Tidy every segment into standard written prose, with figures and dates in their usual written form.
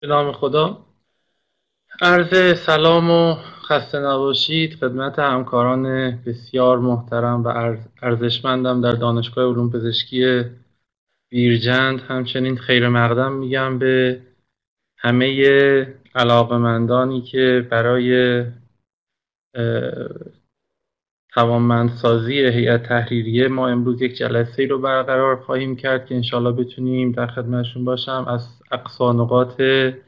به نام خدا. عرض سلام و خسته نباشید خدمت همکاران بسیار محترم و ارزشمندم در دانشگاه علوم پزشکی بیرجند. همچنین خیر مقدم میگم به همه علاقمندانی که برای توانمندسازی هیئت تحریریه ما امروز یک جلسه رو برقرار خواهیم کرد که انشالله بتونیم در خدمتشون باشم از اقصی نقاط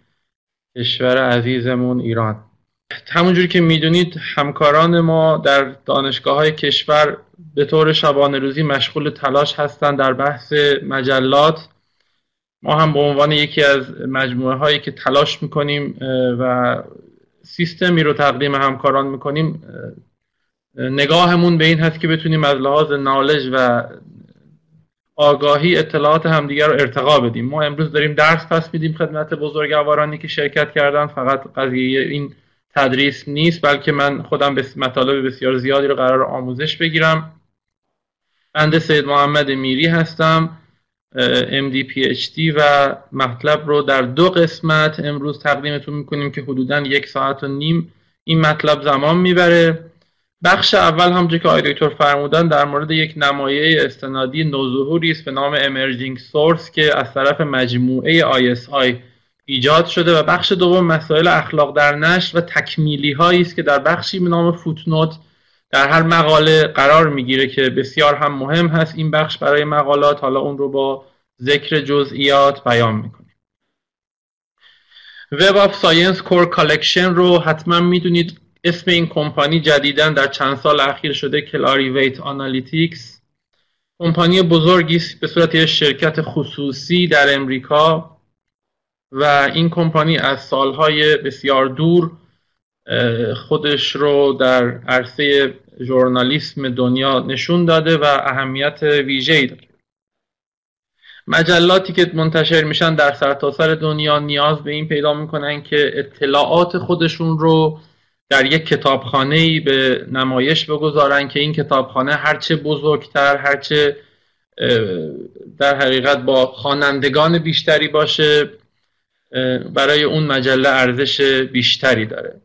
کشور عزیزمون ایران. همونجوری که میدونید همکاران ما در دانشگاه‌های کشور به طور شبانه روزی مشغول تلاش هستند در بحث مجلات. ما هم به عنوان یکی از مجموعه هایی که تلاش میکنیم و سیستمی رو تقدیم همکاران میکنیم، نگاهمون به این هست که بتونیم از لحاظ نالج و آگاهی اطلاعات همدیگر رو ارتقا بدیم. ما امروز داریم درس پس میدیم خدمت بزرگوارانی که شرکت کردن. فقط قضیه این تدریس نیست، بلکه من خودم مطالب بسیار زیادی رو قرار آموزش بگیرم. بنده سید محمد میری هستم، MD PhD، و مطلب رو در 2 قسمت امروز تقدیمتون میکنیم که حدوداً 1.5 ساعت این مطلب زمان میبره. بخش اول همونجوری که آقای دکتر فرمودن در مورد یک نمایه استنادی نوظهوری است به نام Emerging Source که از طرف مجموعه ISI ایجاد شده، و بخش دوم مسائل اخلاق در نشر و تکمیلی هایی است که در بخشی به نام فوتنوت در هر مقاله قرار میگیره که بسیار هم مهم هست این بخش برای مقالات. حالا اون رو با ذکر جزئیات بیان میکنیم. Web of Science Core Collection رو حتما میدونید. اسم این کمپانی جدیداً در چند سال اخیر شده کلاریویت آنالیتیکس. کمپانی بزرگی است به صورت یک شرکت خصوصی در امریکا، و این کمپانی از سالهای بسیار دور خودش رو در عرصه ژورنالیسم دنیا نشون داده و اهمیت ویژه‌ای داره. مجلاتی که منتشر میشن در سرتاسر دنیا نیاز به این پیدا میکنن که اطلاعات خودشون رو در یک کتابخانه‌ای به نمایش بگذارن که این کتابخانه هرچه بزرگتر، هرچه در حقیقت با خوانندگان بیشتری باشه، برای اون مجله ارزش بیشتری داره.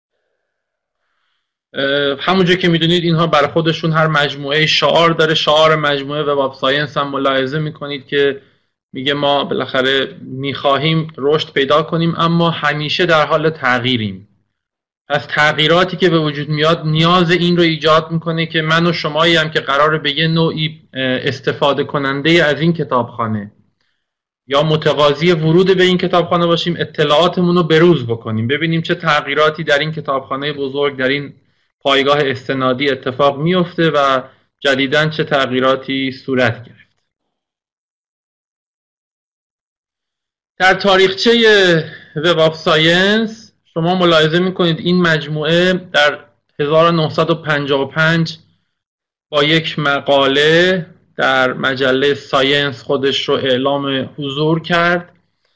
همونجور که میدونید اینها برای خودشون هر مجموعه شعار داره. شعار مجموعه وب آف ساینس هم ملاحظه میکنید که میگه ما بالاخره میخواهیم رشد پیدا کنیم اما همیشه در حال تغییریم. از تغییراتی که به وجود میاد نیاز این رو ایجاد میکنه که من و شمایی هم که قراره به یه نوعی استفاده کننده از این کتابخانه یا متقاضی ورود به این کتابخانه باشیم، اطلاعاتمون رو بروز بکنیم، ببینیم چه تغییراتی در این کتابخانه بزرگ، در این پایگاه استنادی اتفاق میفته و جدیداً چه تغییراتی صورت گرفت. در تاریخچه وب آف ساینس شما ملاحظه میکنید این مجموعه در 1955 با یک مقاله در مجله ساینس خودش رو اعلام حضور کرد.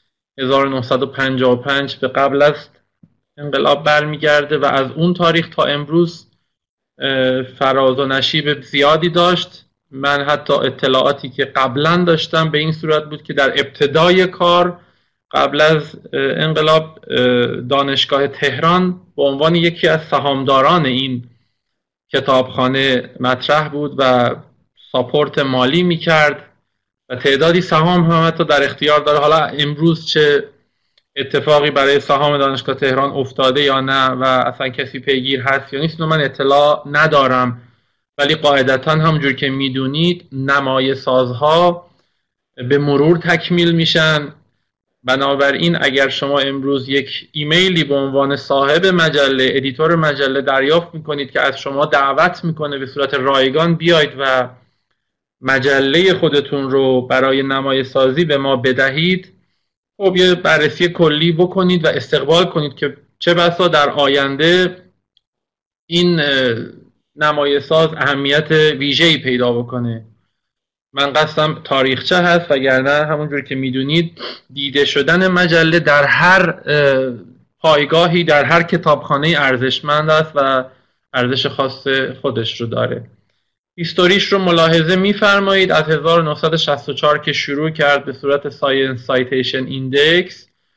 1955 به قبل از انقلاب برمیگرده و از اون تاریخ تا امروز فراز و نشیب زیادی داشت. من حتی اطلاعاتی که قبلا داشتم به این صورت بود که در ابتدای کار قبل از انقلاب دانشگاه تهران به عنوان یکی از سهامداران این کتابخانه مطرح بود و ساپورت مالی میکرد و تعدادی سهام هم حتی در اختیار داره. حالا امروز چه اتفاقی برای سهام دانشگاه تهران افتاده یا نه و اصلا کسی پیگیر هست یا نیست من اطلاع ندارم، ولی قاعدتا همونجور که میدونید نمایه سازها به مرور تکمیل میشن. بنابراین اگر شما امروز یک ایمیلی به عنوان صاحب مجله، ادیتور مجله دریافت میکنید که از شما دعوت میکنه به صورت رایگان بیاید و مجله خودتون رو برای نمایه سازی به ما بدهید، خب یه بررسی کلی بکنید و استقبال کنید که چه بسا در آینده این نمایه ساز اهمیت ویژه‌ای پیدا بکنه. من قصدم تاریخچه هست، وگرنه همونجور که میدونید دیده شدن مجله در هر پایگاهی، در هر کتابخانه ارزشمند است و ارزش خاص خودش رو داره. هیستوریش رو ملاحظه میفرمایید. از 1964 که شروع کرد به صورت ساینس سایتیشن ایندکس،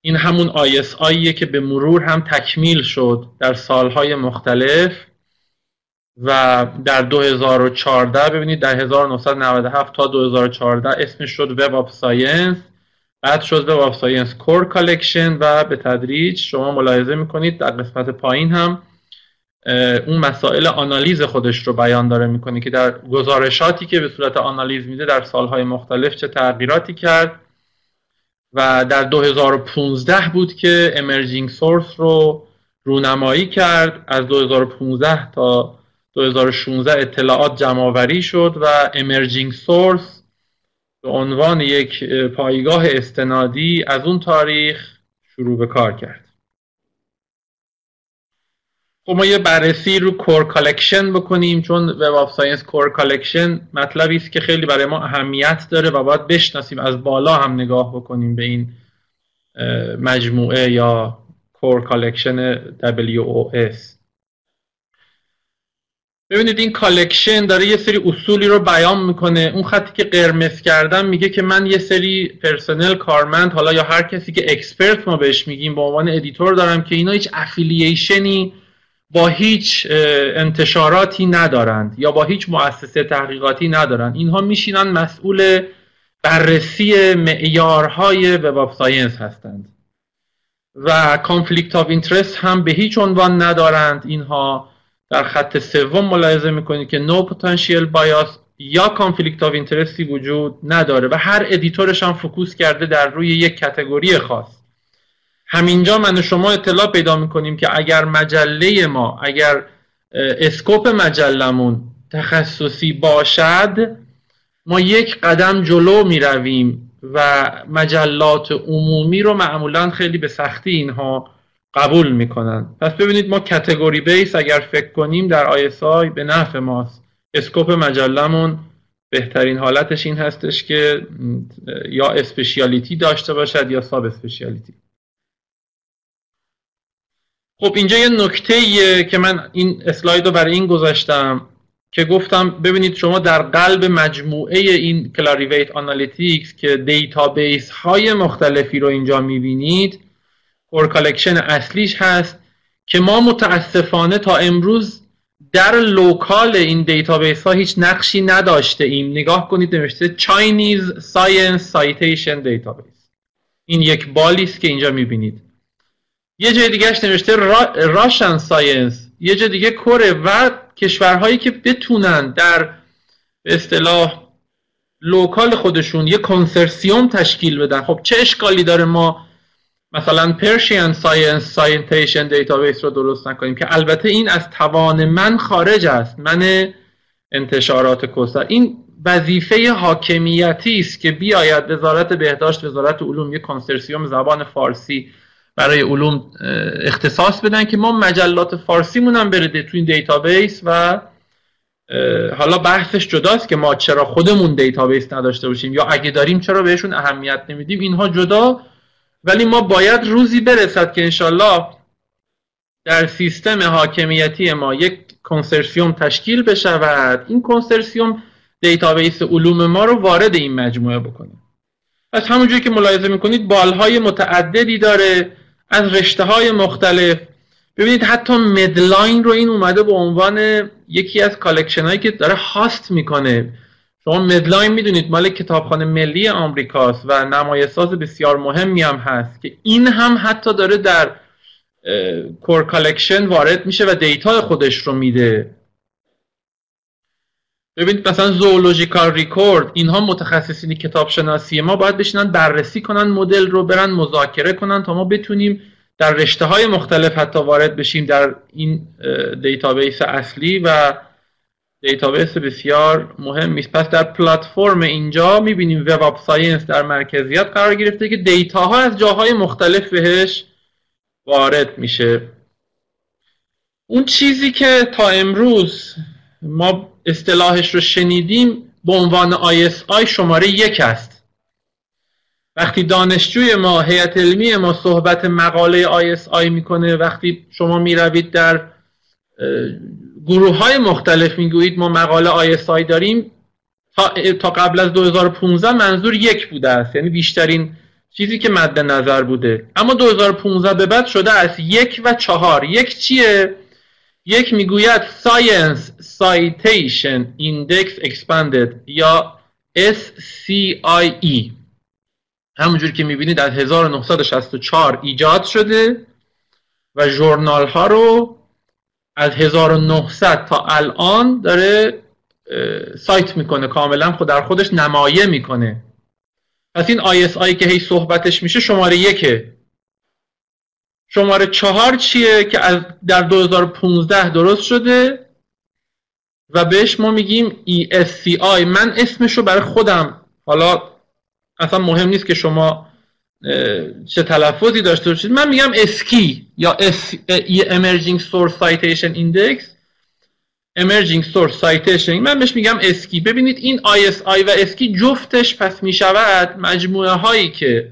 این همون ISIه که به مرور هم تکمیل شد در سالهای مختلف و در 2014 ببینید در 1997 تا 2014 اسمش شد وب آف ساینس، بعد شد وب آف ساینس کور کالکشن و به تدریج شما ملاحظه میکنید در قسمت پایین هم اون مسائل آنالیز خودش رو بیان داره میکنه که در گزارشاتی که به صورت آنالیز میده در سالهای مختلف چه تغییراتی کرد و در 2015 بود که امرجینگ سورس رو رونمایی کرد. از 2015 تا 2016 اطلاعات جمع‌آوری شد و امرجینگ سورس به عنوان یک پایگاه استنادی از اون تاریخ شروع به کار کرد. خب ما یه بررسی رو کور کالکشن بکنیم، چون وب آف ساینس کور کالکشن مطلبی است که خیلی برای ما اهمیت داره و باید بشناسیم، از بالا هم نگاه بکنیم به این مجموعه یا کور کالکشن WOS. ببینید این کالکشن داره یه سری اصولی رو بیان میکنه. اون خطی که قرمز کردم میگه که من یه سری پرسنل، کارمند، حالا یا هر کسی که اکسپرت ما بهش میگیم، به عنوان ادیتور دارم که اینا هیچ افیلیشنی با هیچ انتشاراتی ندارند یا با هیچ مؤسسه تحقیقاتی ندارند. اینها میشینن مسئول بررسی معیارهای وب آف ساینس هستند و کانفلیکت آف اینترست هم به هیچ عنوان ندارند. اینها در خط سوم ملاحظه میکنید که نو پتانسیل بایاس یا کانفلیکت آف اینترستی وجود نداره و هر ادیتورش هم فوکوس کرده در روی یک کاتگوری خاص. همینجا من و شما اطلاع پیدا میکنیم که اگر مجله ما، اگر اسکوپ مجلمون تخصصی باشد، ما یک قدم جلو میرویم و مجلات عمومی رو معمولا خیلی به سختی اینها قبول میکنن. پس ببینید ما کاتگوری بیس اگر فکر کنیم در ISI به نفع ماست. اسکوپ مجلمون بهترین حالتش این هستش که یا اسپشیالیتی داشته باشد یا ساب اسپشیالیتی. خب اینجا یه نکته‌ایه که من این اسلاید رو برای این گذاشتم که گفتم ببینید شما در قلب مجموعه این کلاریویت آنالیتیکس که دیتابیس های مختلفی رو اینجا میبینید، کور کالکشن اصلیش هست که ما متاسفانه تا امروز در لوکال این دیتابیس ها هیچ نقشی نداشته ایم. نگاه کنید نوشته Chinese Science Citation Database، این یک بالی است که اینجا میبینید. یه جای دیگهش نوشته Russian Science، یه جای دیگه کره و کشورهایی که بتونن در به اصطلاح لوکال خودشون یه کنسرسیوم تشکیل بدن. خب چه اشکالی داره ما مثلا Persian Science Citation Database رو درست نکنیم که البته این از توان من خارج است، من انتشارات کوسر. این وظیفه حاکمیتی است که بیاید وزارت بهداشت، وزارت علوم یک کنسرسیوم زبان فارسی برای علوم اختصاص بدن که ما مجلات فارسی مونم برده تو این دیتابیس و حالا بحثش جداست که ما چرا خودمون دیتابیس نداشته باشیم یا اگه داریم چرا بهشون اهمیت نمیدیم، اینها جدا. ولی ما باید روزی برسد که انشالله در سیستم حاکمیتی ما یک کنسرسیوم تشکیل بشود، این کنسرسیوم دیتابیس علوم ما رو وارد این مجموعه بکنه. پس همونجوری که ملاحظه میکنید بالهای متعددی داره از رشته‌های مختلف. ببینید حتی مدلاین رو این اومده به عنوان یکی از کالکشن هایی که داره هاست میکنه. شما مدلاین میدونید مال کتابخانه ملی آمریکاست و نمایش‌ساز بسیار مهمی هم هست که این هم حتی داره در کور کالکشن وارد میشه و دیتا خودش رو میده. ببینید مثلا زوولوژیکال ریکورد، اینها متخصصین کتاب شناسی ما باید بشینن بررسی کنن مدل رو، برن مذاکره کنن تا ما بتونیم در رشته‌های مختلف حتی وارد بشیم در این دیتابیس اصلی و دیتابیس بسیار مهمی است. پس در پلتفرم اینجا می‌بینیم وب آف ساینس در مرکزیت قرار گرفته که دیتاها از جاهای مختلف بهش وارد میشه. اون چیزی که تا امروز ما اصطلاحش رو شنیدیم به عنوان ISI شماره 1 است. وقتی دانشجوی ما، هیئت علمی ما صحبت مقاله ISI میکنه، وقتی شما میروید در گروه های مختلف میگویید ما مقاله ISI داریم، تا قبل از 2015 منظور 1 بوده است، یعنی بیشترین چیزی که مد نظر بوده. اما 2015 به بعد شده از 1 و 4. یک چیه؟ یک میگوید Science Citation Index Expanded یا SCIE. همونجور که میبینید از 1964 ایجاد شده و ژورنال ها رو از 1900 تا الان داره سایت میکنه، کاملا در خودش نمایه میکنه. پس این ISI که هی صحبتش میشه شماره 1. شماره 4 چیه که در 2015 درست شده و بهش ما میگیم ESCI. من اسمشو برای خودم، حالا اصلا مهم نیست که شما چه تلفظی داشته باشید، من میگم اسکی یا Emerging Source Citation Index، Emerging Source Citation، من بهش میگم اسکی. ببینید این ISI و اسکی جفتش پس میشود مجموعه هایی که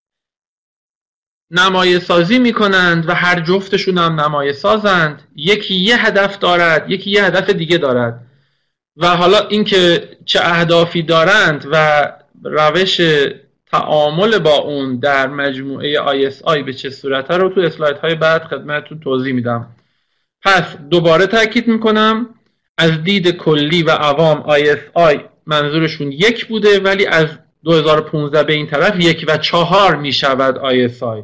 نمایه سازی میکنند و هر جفتشون هم نمایه سازند. یکی یه هدف دارد، یکی یه هدف دیگه دارد و حالا اینکه چه اهدافی دارند و روش تعامل با اون در مجموعه ISI به چه صورته رو تو اسلایدهای بعد خدمتتون توضیح میدم. پس دوباره تاکید میکنم از دید کلی و عوام ISI منظورشون 1 بوده، ولی از 2015 به این طرف 1 و 4 میشود ISI.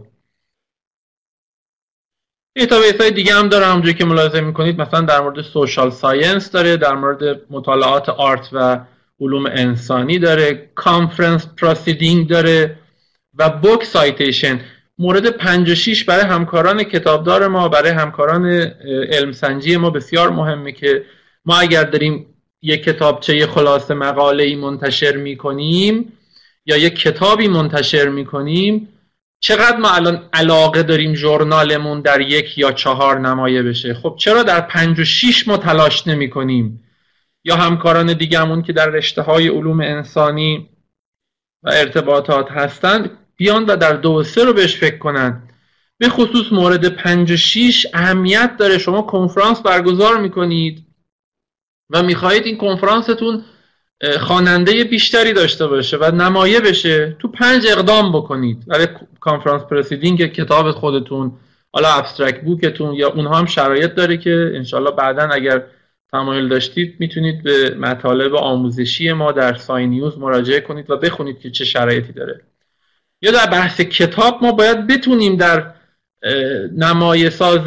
دیتابیس های دیگه هم داره همونجوری که ملاحظه میکنید، مثلا در مورد سوشال ساینس داره، در مورد مطالعات آرت و علوم انسانی داره، کانفرنس پروسیدینگ داره و بوک سایتیشن. مورد 5 و 6 برای همکاران کتابدار ما، برای همکاران علم سنجی ما بسیار مهمه که ما اگر داریم یک کتابچه خلاصه مقاله‌ای منتشر میکنیم یا یک کتابی منتشر میکنیم، چقدر ما الان علاقه داریم ژورنالمون در 1 یا 4 نمایه بشه. خب چرا در 5 و 6 ما تلاش نمی کنیم؟ یا همکاران دیگه‌مون که در رشته‌های علوم انسانی و ارتباطات هستند بیان و در 2 و 3 رو بهش فکر کنن. به خصوص مورد 5 و 6 اهمیت داره. شما کنفرانس برگزار میکنید و میخواهید این کنفرانستون خواننده بیشتری داشته باشه و نمایه بشه، تو 5 اقدام بکنید برای کانفرانس پرسیدینگ کتاب خودتون، حالا ابسترکت بوکتون، یا اونها هم شرایط داره که انشالله بعداً اگر تمایل داشتید میتونید به مطالب آموزشی ما در ساین نیوز مراجعه کنید و بخونید که چه شرایطی داره. یا در بحث کتاب ما باید بتونیم در نمایه ساز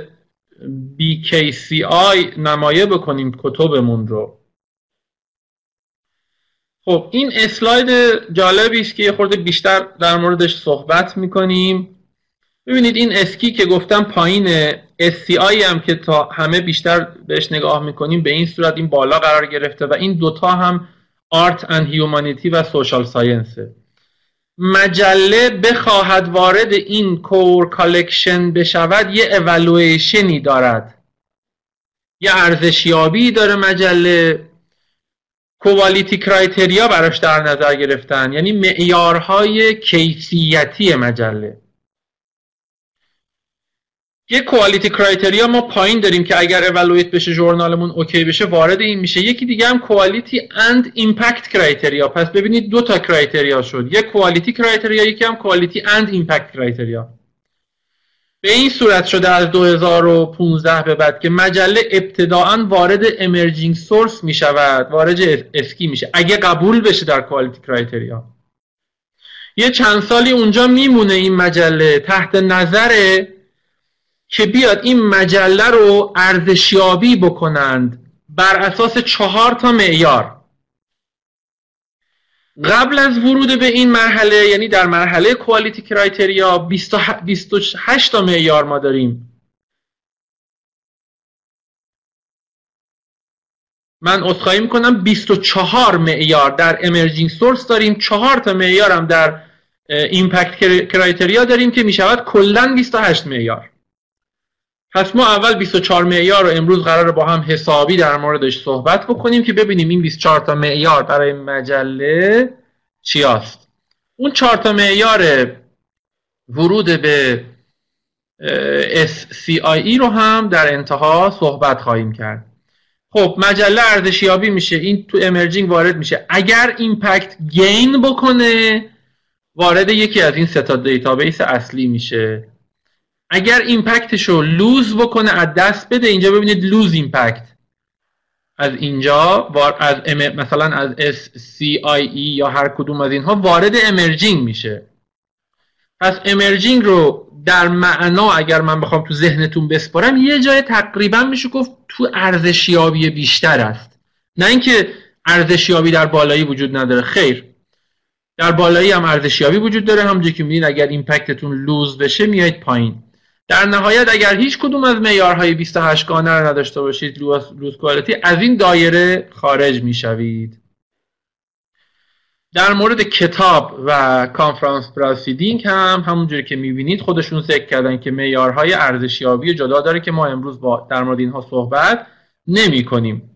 BKCI نمایه بکنیم کتبمون رو. خب این اسلاید جالبی است که یه خورده بیشتر در موردش صحبت میکنیم. ببینید این اسکی که گفتم پایین، SCI هم که تا همه بیشتر بهش نگاه میکنیم به این صورت این بالا قرار گرفته و این دوتا هم آرت اند هیومانیتی و سوشال ساینسه. مجله بخواهد وارد این کور کالکشن بشود یه اولویشنی دارد، یه ارزشیابی داره مجله، کوالیتی کرایتریا براش در نظر گرفتن، یعنی معیارهای کیفیتی مجله. یه کوالیتی کرایتریا ما پایین داریم که اگر اولویت بشه ژورنالمون اوکی بشه وارد این میشه. یکی دیگه هم کوالیتی اند ایمپکت کرایتریا. پس ببینید 2 تا کرایتریا شد، یک کوالیتی کرایتریا، یکی هم کوالیتی اند ایمپکت کرایتریا. به این صورت شده از 2015 به بعد که مجله ابتداعاً وارد امرجینگ سورس میشود، وارد اسکی میشه اگه قبول بشه در کوالیتی کرایتریا. یه چند سالی اونجا میمونه این مجله تحت نظره که بیاد این مجله رو ارزشیابی بکنند بر اساس 4 تا معیار. قبل از ورود به این مرحله، یعنی در مرحله کوالیتی کرایتریا، 28 تا معیار ما داریم. من عذرخواهی میکنم 24 معیار در امرجینگ سورس داریم، 4 تا معیار هم در ایمپکت کرایتریا داریم که میشود کلاً 28 معیار. پس ما اول 24 معیار رو امروز قراره با هم حسابی در موردش صحبت بکنیم که ببینیم این 24 تا معیار برای مجله چی است. اون 4 تا معیار ورود به SCIE رو هم در انتها صحبت خواهیم کرد. خب مجله ارزشیابی میشه، این تو امرجینگ وارد میشه. اگر ایمپکت گین بکنه وارد یکی از این سه تا دیتابیس اصلی میشه. اگر ایمپکتش رو لوز بکنه، از دست بده، اینجا ببینید لوز ایمپکت، از اینجا از مثلا از SCIE یا هر کدوم از اینها وارد امرجینگ میشه. پس امرجینگ رو در معنا اگر من بخوام تو ذهنتون بسپارم، یه جای تقریبا میشه گفت تو ارزشیابی بیشتر است. نه اینکه ارزشیابی در بالایی وجود نداره، خیر، در بالایی هم ارزشیابی وجود داره. همونجوری که می‌بینید اگر ایمپکتتون لوز بشه میایید پایین. در نهایت اگر هیچ کدوم از معیارهای 28 گانه رو نداشته باشید، لوز کوالیتی، از این دایره خارج میشوید. در مورد کتاب و کانفرانس پروسیدینگ هم همونجوری که میبینید خودشون ذکر کردن که معیارهای ارزشیابی جدا داره که ما امروز در مورد اینها صحبت نمی کنیم.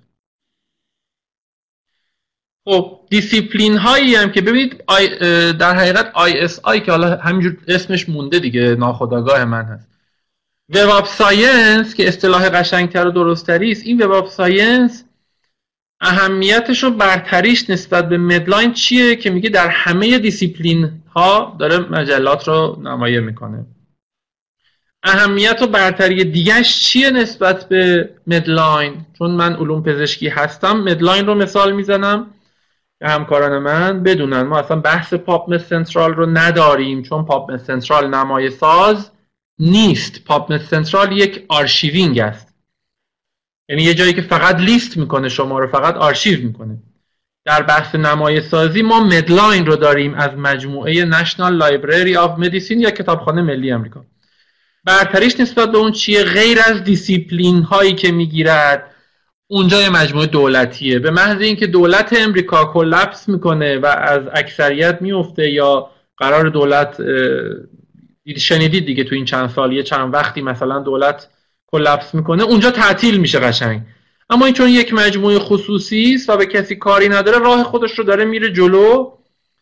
خب دیسیپلین هایی هم که ببینید در حقیقت ISI که حالا همینجور اسمش مونده دیگه، ناخودآگاه من هست. وب آف ساینس که اصطلاح قشنگتر و درستری است، این وب آف ساینس اهمیتش و برتریش نسبت به مدلاین چیه که میگه در همه دیسیپلین ها داره مجلات رو نمایه میکنه. اهمیت و برتری دیگهش چیه نسبت به مدلاین؟ چون من علوم پزشکی هستم، مدلاین رو مثال میزنم که همکاران من بدونن. ما اصلا بحث پاپ مد سنترال رو نداریم چون پاپ مد سنترال نمایه ساز نیست. پاپ مد سنترال یک آرشیوینگ است، یعنی یه جایی که فقط لیست میکنه شما رو، فقط آرشیو میکنه. در بحث نمایه سازی ما مدلاین رو داریم از مجموعه نشنال لایبرری آف مدیسین یا کتابخانه ملی آمریکا. برتریش نسبت به اون چیه؟ غیر از دیسیپلین هایی که میگیرد، اونجا یه مجموعه دولتیه. به محض اینکه دولت امریکا کلپس میکنه و از اکثریت میفته یا قرار دولت، شنیدید دیگه تو این چند سال یه چند وقتی مثلا دولت کلپس میکنه، اونجا تعطیل میشه قشنگ. اما این چون یک مجموعه خصوصی است و به کسی کاری نداره، راه خودش رو داره میره جلو.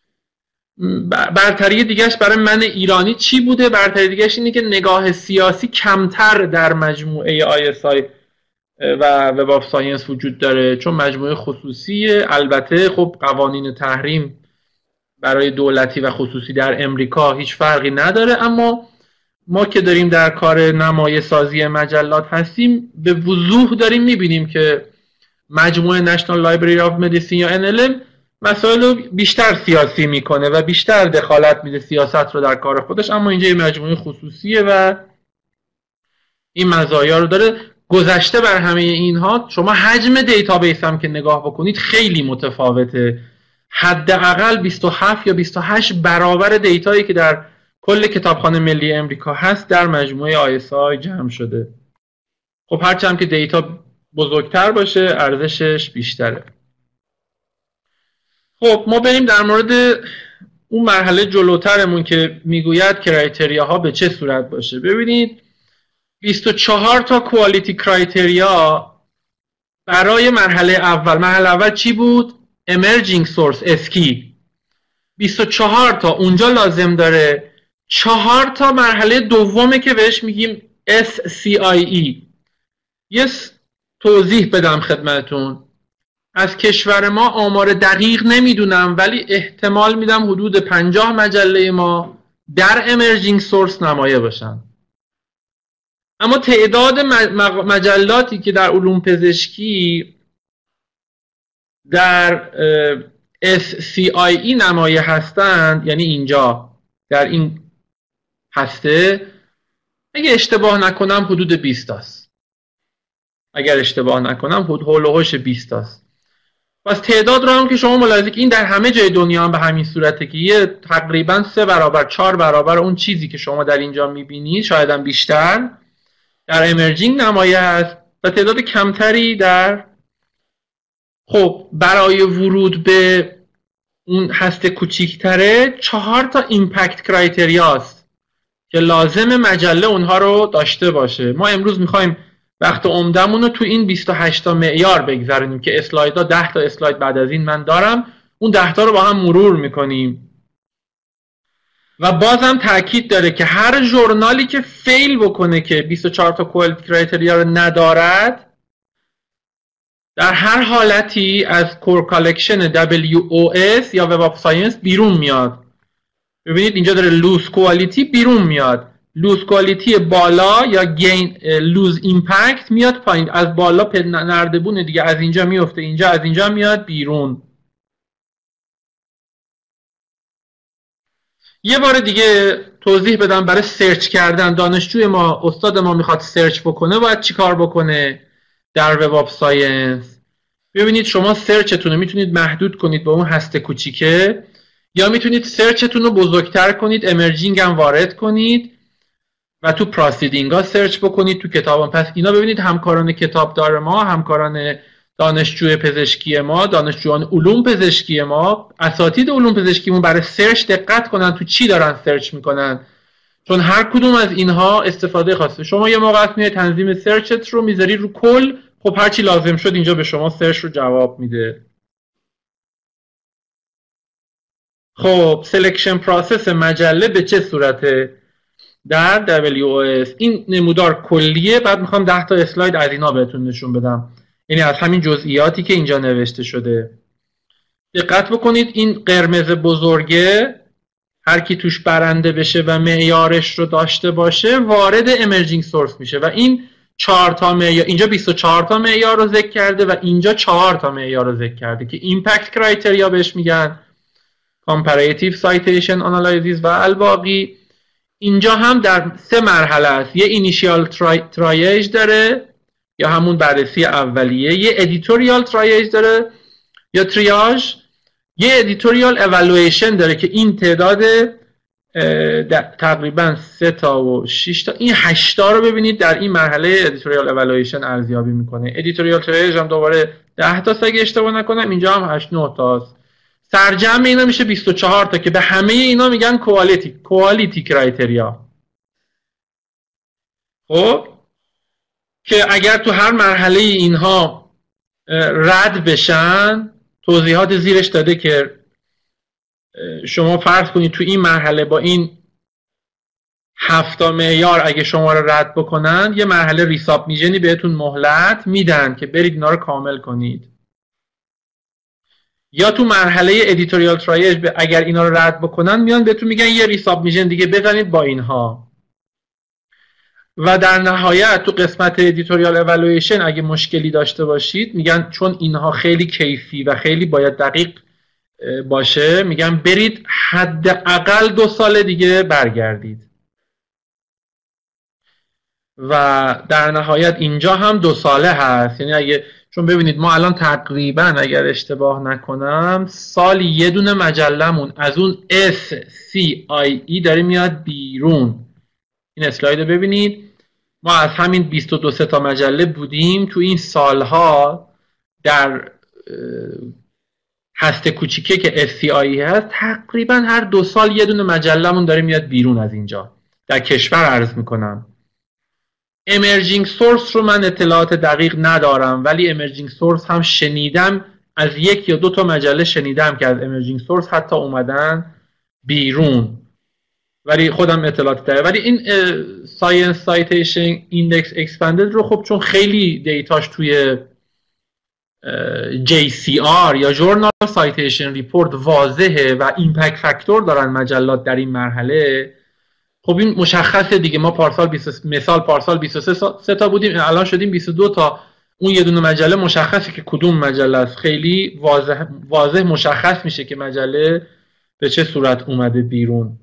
برتری دیگهش برای من ایرانی چی بوده؟ برتری دیگهش اینه که نگاه سیاسی کمتر در مجموعه ISI و وب آف ساینس وجود داره چون مجموعه خصوصیه. البته خب قوانین تحریم برای دولتی و خصوصی در امریکا هیچ فرقی نداره، اما ما که داریم در کار نمایه سازی مجلات هستیم به وضوح داریم میبینیم که مجموعه نشنال لایبرری آف مدیسین یا NLM مسائل رو بیشتر سیاسی میکنه و بیشتر دخالت میده سیاست رو در کار خودش، اما اینجا یه مجموعه خصوصیه و این مزایا رو داره. گذشته بر همه اینها شما حجم دیتابیس هم که نگاه بکنید خیلی متفاوته. حداقل 27 یا 28 برابر دیتایی که در کل کتابخانه ملی امریکا هست در مجموعه ISI جمع شده. خب هرچند که دیتا بزرگتر باشه ارزشش بیشتره. خب ما بریم در مورد اون مرحله جلوترمون که میگوید کرایتریا ها به چه صورت باشه. ببینید 24 تا کوالیتی کرایتریا برای مرحله اول. مرحله اول چی بود؟ Emerging Source اسکی. 24 تا اونجا لازم داره. 4 تا مرحله دومه که بهش میگیم SCIE. یه توضیح بدم خدمتون. از کشور ما آمار دقیق نمیدونم ولی احتمال میدم حدود 50 مجله ما در Emerging Source نمایه باشن. اما تعداد مجلاتی که در علوم پزشکی در SCIE نمایه هستند، یعنی اینجا در این هسته، اگه اشتباه نکنم حدود 20 است. اگر اشتباه نکنم حول و حوش 20 است. پس تعداد رو هم که شما ملاحظه که این در همه جای دنیا هم به همین صورته که یه تقریبا 3 برابر 4 برابر اون چیزی که شما در اینجا میبینید، شاید هم بیشتر، در امرجینگ نمایه هست و تعداد کمتری در. خب برای ورود به اون هسته کوچیکتره 4 تا ایمپکت کرایتریا است که لازم مجله اونها رو داشته باشه. ما امروز میخوایم وقت عمدمون رو تو این 28 تا معیار بگذاریم که اسلایدها 10 تا اسلاید بعد از این من دارم، اون 10 تا رو با هم مرور میکنیم. و بازم تاکید داره که هر ژورنالی که فیل بکنه که 24 تا کوالیتی کرایتریا رو ندارد، در هر حالتی از کور کالکشن WOS یا وب آف ساینس بیرون میاد. ببینید اینجا داره لوز کوالیتی بیرون میاد، لوز کوالیتی بالا یا گین لوز ایمپکت میاد پایین، از بالا نردبونه دیگه، از اینجا میفته اینجا، از اینجا میاد بیرون. یه بار دیگه توضیح بدم برای سرچ کردن. دانشجوی ما، استاد ما میخواد سرچ بکنه، باید چی کار بکنه در وب آف ساینس؟ ببینید شما سرچتون رو میتونید محدود کنید به اون هسته کوچیکه، یا میتونید سرچتون رو بزرگتر کنید، امرجینگ هم وارد کنید و تو پراسیدینگ ها سرچ بکنید، تو کتاب. پس اینا ببینید همکاران کتابدار ما، همکاران دانشجوی پزشکی ما، دانشجویان علوم پزشکی ما، اساتید علوم پزشکیمون برای سرچ دقت کنن تو چی دارن سرچ میکنن، چون هر کدوم از اینها استفاده خاصه. شما یه موقع میاد تنظیم سرچت رو میذاری رو کل، خب هر چی لازم شد اینجا به شما سرچ رو جواب میده. خب سلکشن پروسس مجله به چه صورته در WOS؟ این نمودار کلیه، بعد میخوام 10 تا اسلاید از اینا بهتون نشون بدم، یعنی از همین جزئیاتی که اینجا نوشته شده. دقت بکنید این قرمز بزرگه، هر کی توش برنده بشه و معیارش رو داشته باشه وارد امرجینگ سورس میشه، و این 4 تا معیار، اینجا 24 تا معیار رو ذکر کرده و اینجا 4 تا معیار رو ذکر کرده که ایمپکت کرایتریا بهش میگن، کامپراتیو سایتیشن آنالیزیس و الباقی. اینجا هم در 3 مرحله است، یه اینیشیال ترایج داره یا همون بررسی اولیه، یه ادیتوریال ترایج داره یا تریاژ، یه ادیتوریال اِوالویشن داره که این تعداد تقریبا 3 تا و 6 تا، این 8 تا رو ببینید در این مرحله ادیتوریال اِوالویشن ارزیابی میکنه. ادیتوریال ترایج هم دوباره 10 تا اگه اشتباه نکنم، اینجا هم 8 9 تاست. سرجمع اینا میشه 24 تا که به همه اینا میگن کوالیتی کرایتریا. خب که اگر تو هر مرحله اینها رد بشن، توضیحات زیرش داده که شما فرض کنید تو این مرحله با این 7 تا معیار اگه شما رو رد بکنن، یه مرحله ریسابمیشنی بهتون مهلت میدن که برید اینا رو کامل کنید، یا تو مرحله ادیتوریال ترایج اگر اینا رو رد بکنن میان بهتون میگن یه ریسابمیشن دیگه بزنید با اینها. و در نهایت تو قسمت ادیتوریال اِوالویشن اگه مشکلی داشته باشید میگن چون اینها خیلی کیفی و خیلی باید دقیق باشه، میگن برید حداقل 2 سال دیگه برگردید. و در نهایت اینجا هم 2 ساله هست، یعنی اگه، چون ببینید ما الان تقریبا اگر اشتباه نکنم سالی یه دونه مجلمون از اون SCIE داره میاد بیرون. این اسلاید رو ببینید، ما از همین 22 تا مجله بودیم تو این سالها در هسته کوچیکه که SCIE هست، تقریبا هر 2 سال یه دونه مجلمون داره میاد بیرون از اینجا در کشور. عرض میکنم امرجینگ سورس رو من اطلاعات دقیق ندارم، ولی امرجینگ سورس هم شنیدم، از 1 یا 2 تا مجله شنیدم که از امرجینگ سورس حتی اومدن بیرون، ولی خودم اطلاعات دارم. ولی این ساینس سایتیشن ایندکس اکسپندد رو خب چون خیلی دیتاش توی JCR یا جورنال سایتیشن ریپورت واضحه و ایمپکت فاکتور دارن مجلات در این مرحله، خب این مشخصه دیگه. ما پارسال 23 تا بودیم، الان شدیم 22 تا. اون یه دونه مجله مشخصه که کدوم مجله است، خیلی واضح مشخص میشه که مجله به چه صورت اومده بیرون.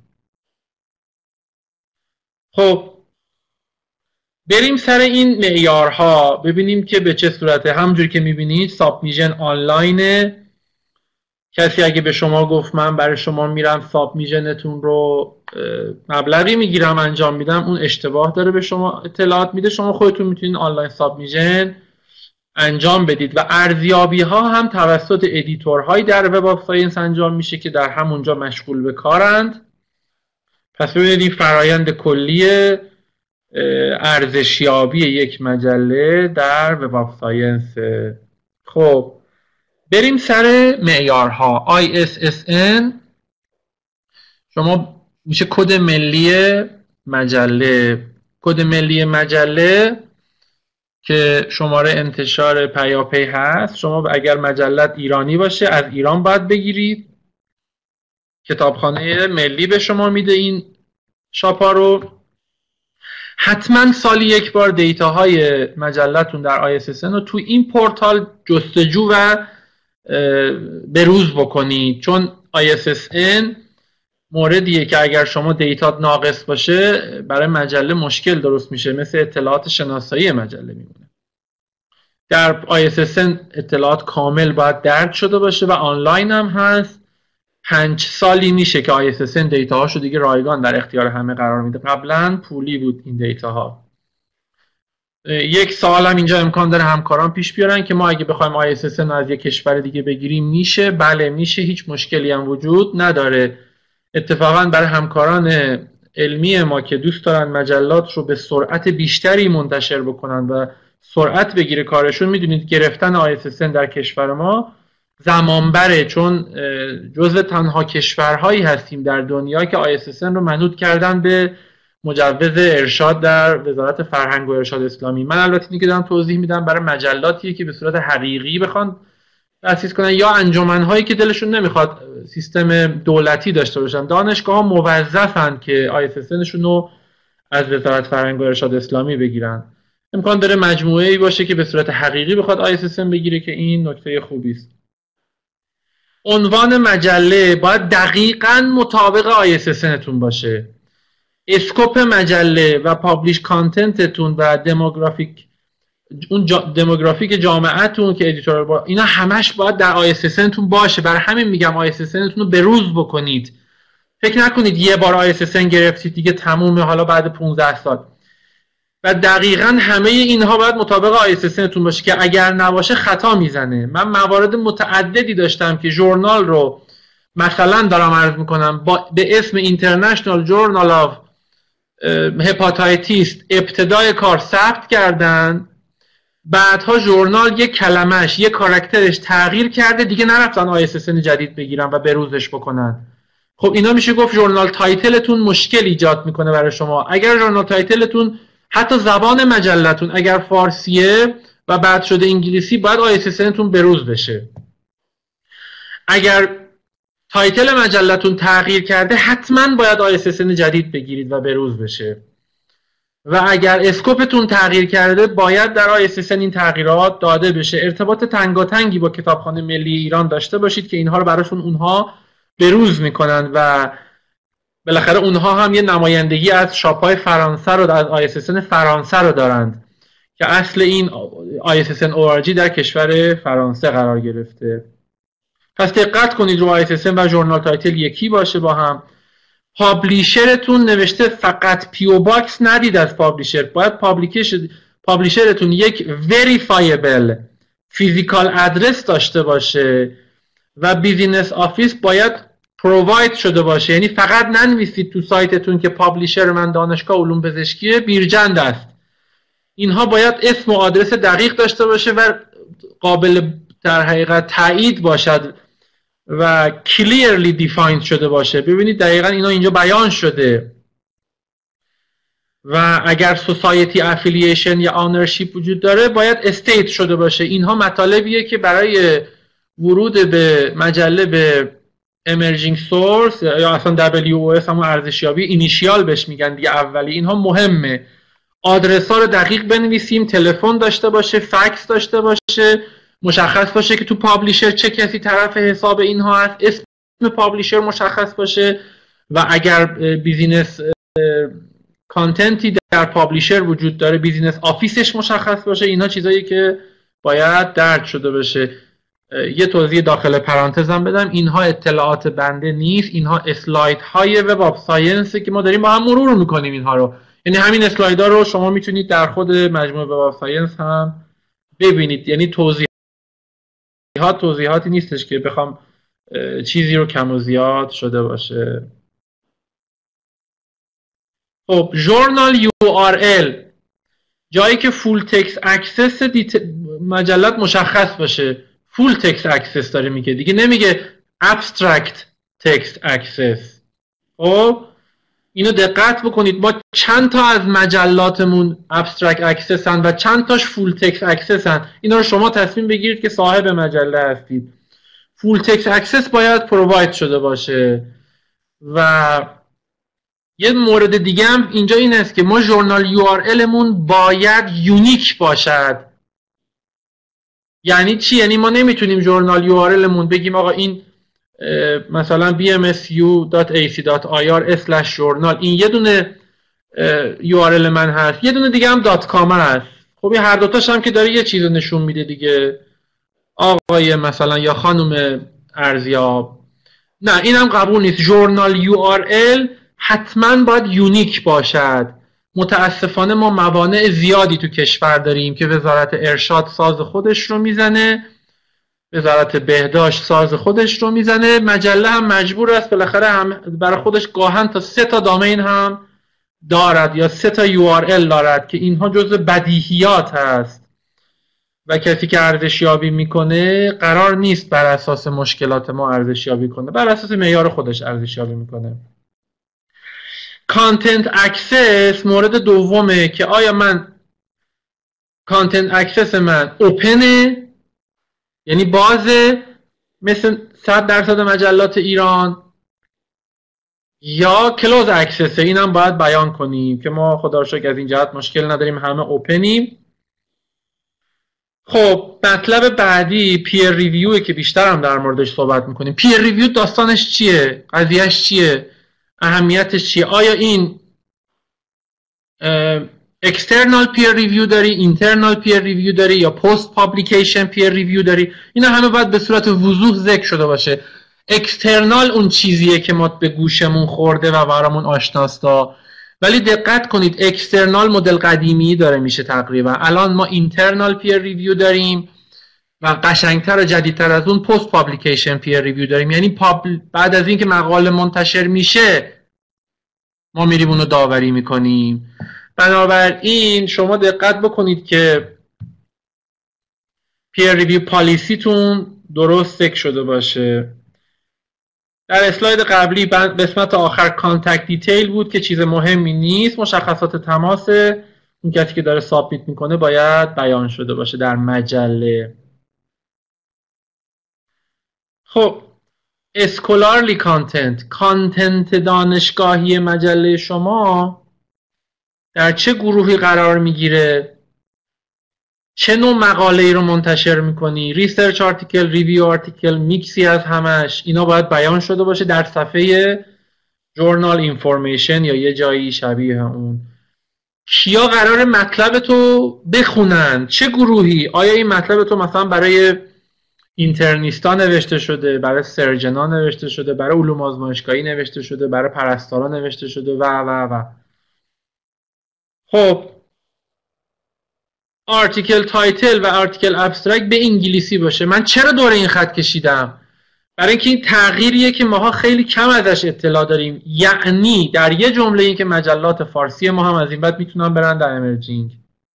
خب بریم سر این معیارها ببینیم که به چه صورته. همونجوری که میبینید سابمیشن آنلاینه. کسی اگه به شما گفت من برای شما میرم سابمیشنتون رو مبلغی میگیرم انجام میدم، اون اشتباه داره به شما اطلاعات میده. شما خودتون میتونید آنلاین سابمیشن انجام بدید و ارزیابی ها هم توسط ادیتورهایی در وب آف ساینس انجام میشه که در همونجا مشغول به کارند. پس ببینید این فرایند کلی ارزشیابی یک مجله در وب آف ساینس. خب بریم سر معیارها. ISSN شما میشه کد ملی مجله. کد ملی مجله که شماره انتشار پیاپی هست. شما اگر مجلت ایرانی باشه از ایران باید بگیرید کتابخانه ملی به شما میده این شاپا رو. حتما سالی یک بار دیتاهای مجلتون در ISSN رو تو این پورتال جستجو و بروز بکنید، چون ISSN موردیه که اگر شما دیتات ناقص باشه برای مجله مشکل درست میشه، مثل اطلاعات شناسایی مجله میمونه. در ISSN اطلاعات کامل باید درج شده باشه و آنلاین هم هست. 5 سالی میشه که ISSN دیتاهاشو دیگه رایگان در اختیار همه قرار میده. قبلا پولی بود این دیتاها. یک سوال هم اینجا امکان داره همکاران پیش بیارن که ما اگه بخوایم ISSN از یک کشور دیگه بگیریم میشه؟ بله میشه، هیچ مشکلی هم وجود نداره. اتفاقا برای همکاران علمی ما که دوست دارن مجلات رو به سرعت بیشتری منتشر بکنن و سرعت بگیره کارشون، میدونید گرفتن ISSN در کشور ما زمان بره، چون جزو تنها کشورهایی هستیم در دنیا که ISSN رو منوط کردن به مجوز ارشاد در وزارت فرهنگ و ارشاد اسلامی. من البته اینکه دارم توضیح میدم برای مجلاتیه که به صورت حقیقی بخوان تأسیس کنن یا انجمن‌هایی که دلشون نمیخواد سیستم دولتی داشته باشن. دانشگاه‌ها موظفن که ISSN رو از وزارت فرهنگ و ارشاد اسلامی بگیرن. امکان داره مجموعه‌ای باشه که به صورت حقیقی بخواد ISSN بگیره که این نکته خوبی است. عنوان مجله باید دقیقاً مطابق ISSN تون باشه. اسکوپ مجله و پابلیش کانتنتتون و دموگرافیک جامعهتون که ادیتور با اینا همش باید در ISSN تون باشه. برای همین میگم ISSN تون رو بروز بکنید. فکر نکنید یه بار ISSN گرفتید دیگه تمومه حالا بعد 15 سال. و دقیقاً همه اینها باید مطابق ISSN تون باشه که اگر نباشه خطا میزنه. من موارد متعددی داشتم که ژورنال رو مثلا دارم عرض میکنم به اسم International Journal of هپاتایتیس ابتدای کار ثبت کردن، بعدها ژورنال یک کلمش یک کاراکترش تغییر کرده، دیگه نرفتن ISSN جدید بگیرن و بروزش بکنن. خب اینا میشه گفت ژورنال تایتلتون مشکل ایجاد میکنه برای شما. اگر ژورنال تایتلتون حتی زبان مجلتون اگر فارسیه و بعد شده انگلیسی، باید ISSN تون بروز بشه. اگر تایتل مجلتون تغییر کرده حتما باید ISSN جدید بگیرید و بروز بشه. و اگر اسکوپتون تغییر کرده باید در ISSN این تغییرات داده بشه. ارتباط تنگاتنگی با کتابخانه ملی ایران داشته باشید که اینها رو براشون اونها بروز میکنن و بالاخره اونها هم یه نمایندگی از شاپای فرانسه رو از ISSN فرانسه رو دارند که اصل این ISSN ORG در کشور فرانسه قرار گرفته. پس دقت کنید رو ISSN و ژورنال تایتل یکی باشه با هم. پابلیشرتون نوشته فقط پیو باکس ندید از پابلیشر، باید پابلیشرتون یک وریفایبل فیزیکال ادرس داشته باشه و بیزینس آفیس باید پروواید شده باشه. یعنی فقط ننویسید تو سایتتون که پابلیشر من دانشگاه علوم پزشکی بیرجند است. اینها باید اسم و آدرس دقیق داشته باشه و قابل در حقیقت تایید باشد و clearly defined شده باشه. ببینید دقیقاً اینا اینجا بیان شده. و اگر سوسایتی افیلیشن یا آنرشیپ وجود داره باید استیت شده باشه. اینها مطالبیه که برای ورود به مجله به emerging source یا اصلا WOS همون ارزشیابی اینیشیال بهش میگن دیگه، اولی، اینها مهمه. آدرس ها رو دقیق بنویسیم، تلفن داشته باشه، فکس داشته باشه، مشخص باشه که تو پابلیشر چه کسی طرف حساب اینها هست، اسم پابلیشر مشخص باشه و اگر بیزینس کانتنتی در پابلیشر وجود داره بیزینس آفیسش مشخص باشه. اینها چیزایی که باید درج شده بشه. یه توضیح داخل پرانتزم بدم، اینها اطلاعات بنده نیست، اینها اسلاید های وب آف ساینس که ما داریم با هم مرور میکنیم اینها رو. یعنی همین اسلاید ها رو شما میتونید در خود مجموعه وب آف ساینس هم ببینید. یعنی توضیحاتی نیستش که بخوام چیزی رو کم و زیاد شده باشه. خب ژورنال URL جایی که فول تکست اکسس مجلات مشخص باشه. فول تکست اکسس داره میگه دیگه، نمیگه ابسترکت تکست اکسس. خب اینو دقت بکنید، ما چند تا از مجلاتمون ابسترکت اکسس هن و چند تاش فول تکست اکسس هن. اینا رو شما تصمیم بگیرید که صاحب مجله هستید. فول تکست اکسس باید پروواید شده باشه و یه مورد دیگه هم اینجا این است که ما ژورنال URL مون باید یونیک باشد. یعنی چی؟ یعنی ما نمیتونیم ژورنال URL مون بگیم آقا این مثلا bmsu.ac.ir/journal این یه دونه URL من هست، یه دونه دیگه هم .com هست. خب این هر دوتاش هم که داره یه چیز نشون میده دیگه، آقای مثلا یا خانم ارزیاب. نه این هم قبول نیست. ژورنال URL حتما باید یونیک باشد. متاسفانه ما موانع زیادی تو کشور داریم که وزارت ارشاد ساز خودش رو میزنه، وزارت بهداشت ساز خودش رو میزنه، مجله هم مجبور است بالاخره هم برای خودش گاهن تا 3 تا دامین هم دارد یا 3 تا URL دارد که اینها جزء بدیهیات هست و کسی که ارزشیابی میکنه قرار نیست بر اساس مشکلات ما ارزشیابی کنه، بر اساس معیار خودش ارزشیابی میکنه. کانتنت اکسس مورد دومه که آیا من کانتنت اکسس من اوپنه، یعنی بازه مثل 100% مجلات ایران، یا کلوز اکسسه. اینم باید بیان کنیم که ما خدا رو شکر از این جهت مشکل نداریم، همه اوپنیم. خب مطلب بعدی پیر ریویوه که بیشتر هم در موردش صحبت میکنیم. پیر ریویو داستانش چیه؟ قضیهش چیه؟ اهمیتش چیه؟ آیا این اکسترنال پیر ریویو داری، اینترنال پیر ریویو داری، یا پست پابلیکیشن پیر ریویو داری؟ اینا همه باید به صورت وضوح ذکر شده باشه. اکسترنال اون چیزیه که ما به گوشمون خورده و برامون آشناستا، ولی دقت کنید اکسترنال مدل قدیمی داره میشه تقریبا. الان ما اینترنال پیر ریویو داریم و قشنگتر و جدیدتر از اون پست پابلیکیشن پیر ریویو داریم. یعنی بعد از اینکه مقاله منتشر میشه ما میریم اونو داوری میکنیم. بنابراین شما دقت بکنید که پیر ریویو پالیسیتون درست ذکر شده باشه. در اسلاید قبلی قسمت آخر کانتکت دیتیل بود که چیز مهمی نیست. مشخصات تماس اون کسی که داره سابمیت میکنه باید بیان شده باشه در مجله. خب اسکولارلی کانتنت دانشگاهی مجله شما در چه گروهی قرار میگیره؟ چه نوع مقاله ای رو منتشر میکنی؟ ریسرچ آرتیکل، ریویو آرتیکل، میکسی از همش. اینا باید بیان شده باشه در صفحه جورنال اینفورمیشن یا یه جایی شبیه اون. کیا قرار مطلب تو بخونن؟ چه گروهی؟ آیا این مطلب تو مثلا برای اینترنیستا نوشته شده، برای سرجنا نوشته شده، برای علوم آزمایشگاهی نوشته شده، برای پرستارا نوشته شده و خب آرتیکل تایتل و آرتیکل ابسترکت به انگلیسی باشه. من چرا دور این خط کشیدم؟ برای اینکه این تغییریه که ماها خیلی کم ازش اطلاع داریم. یعنی در یه جمله این که مجلات فارسی ما هم از این بعد میتونن برن در امرجینگ.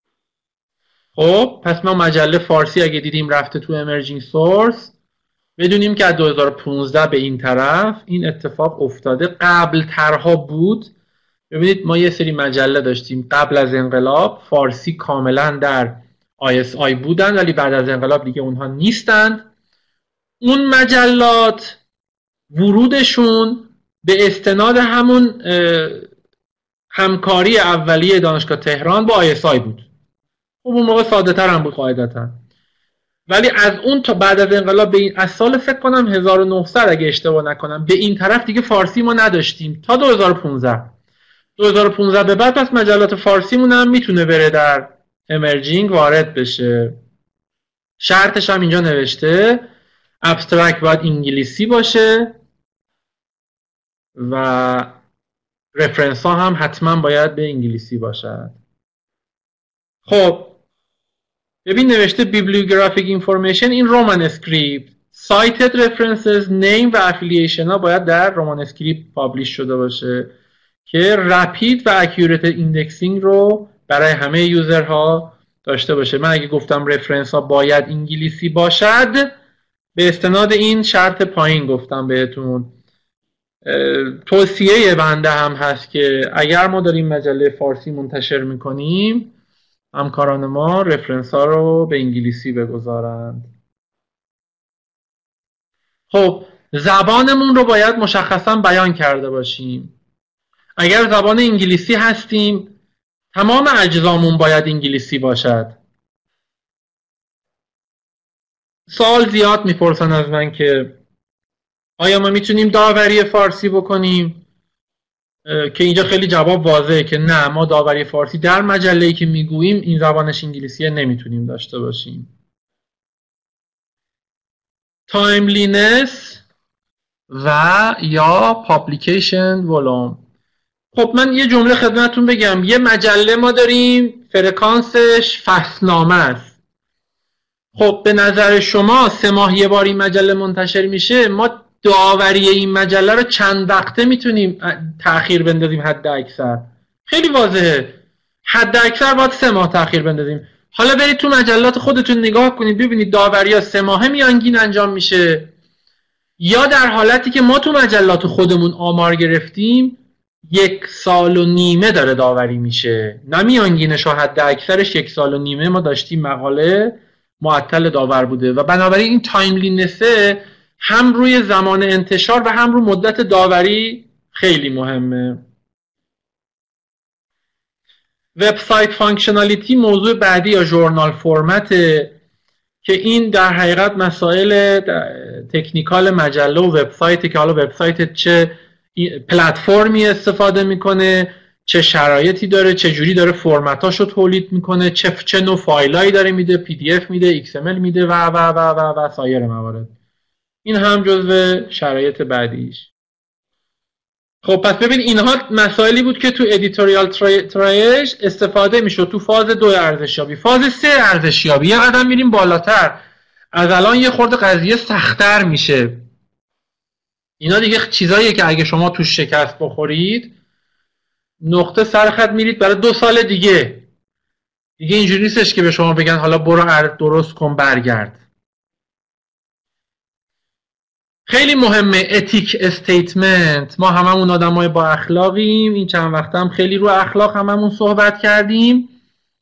خب پس ما مجله فارسی اگه دیدیم رفته تو امرجینگ سورس، بدونیم که از 2015 به این طرف این اتفاق افتاده. قبل ترها بود. ببینید ما یه سری مجله داشتیم قبل از انقلاب فارسی کاملا در ISI بودن، ولی بعد از انقلاب دیگه اونها نیستند. اون مجلات ورودشون به استناد همون همکاری اولیه دانشگاه تهران با ISI بود. خب اون موقع ساده تر هم بود قاعدتا، ولی از اون تا بعد از انقلاب به این از سال فکر کنم 1900 اگه اشتباه نکنم به این طرف دیگه فارسی ما نداشتیم تا 2015 به بعد. پس مجلات فارسیمون هم میتونه بره در امرجینگ وارد بشه. شرطش هم اینجا نوشته ابسترکت باید انگلیسی باشه و رفرنس ها هم حتما باید به انگلیسی باشد. خب ببین نوشته بیبلیوگرافیک اینفورمیشن این رومان اسکریپت، سایتد رفرنسز، نیم و افیلیشن ها باید در رومان اسکریپت پابلیش شده باشه که رپید و اکیوریت ایندکسینگ رو برای همه یوزرها داشته باشه. من اگه گفتم رفرنس ها باید انگلیسی باشد به استناد این شرط پایین گفتم بهتون. توصیه بنده هم هست که اگر ما داریم مجله فارسی منتشر میکنیم همکاران ما رفرنس ها رو به انگلیسی بگذارند. خب زبانمون رو باید مشخصا بیان کرده باشیم. اگر زبان انگلیسی هستیم تمام اجزامون باید انگلیسی باشد. سوال زیاد میپرسن از من که آیا ما میتونیم داوری فارسی بکنیم؟ که اینجا خیلی جواب واضحه که نه، ما داوری فارسی در مجله‌ای که میگوییم این زبانش انگلیسیه نمیتونیم داشته باشیم. تایملینس و یا پابلیکیشن ولوم. خب من یه جمله خدمتتون بگم. یه مجله ما داریم فرکانسش فصلنامه است. خب به نظر شما 3 ماه یه بار این مجله منتشر میشه، ما داوری این مجله رو چند وقته میتونیم تأخیر بندازیم؟ حد اکثر خیلی واضحه، حد اکثر باید 3 ماه تأخیر بندازیم. حالا برید تو مجلات خودتون نگاه کنید ببینید داوری ها 3 ماهه میانگین انجام میشه یا در حالتی که ما تو مجلات خودمون آمار گرفتیم 1.5 سال داره داوری میشه. نه میانگینش ها، حد اکثرش 1.5 سال ما داشتیم مقاله معطل داور بوده و بنابراین این تایملینسه هم روی زمان انتشار و هم روی مدت داوری خیلی مهمه. وبسایت فانکشنالیتی موضوع بعدی یا ژورنال فرمت که این در حقیقت مسائل تکنیکال مجله و وبسایت که حالا وبسایت چه پلتفرمی استفاده میکنه، چه شرایطی داره، چه جوری داره فرمتاشو تولید میکنه، چه نوع فایلایی داره میده، پی دی اف میده، XML میده و سایر موارد. این هم جزو شرایط بعدیش. خب پس ببین اینها مسائلی بود که تو ادیتوریال ترایج استفاده میشد تو فاز 2 ارزشیابی. فاز 3 ارزشیابی یه قدم میریم بالاتر، از الان یه خورده قضیه سخت‌تر میشه. اینا دیگه چیزاییه که اگه شما تو شکست بخورید نقطه سر خط میرید برای 2 سال دیگه اینجوری نیستش که به شما بگن حالا برو درست کن برگرد. خیلی مهمه اتیک استیتمنت. ما هممون آدمای با اخلاقیم، این چند وقت هم خیلی رو اخلاق هممون صحبت کردیم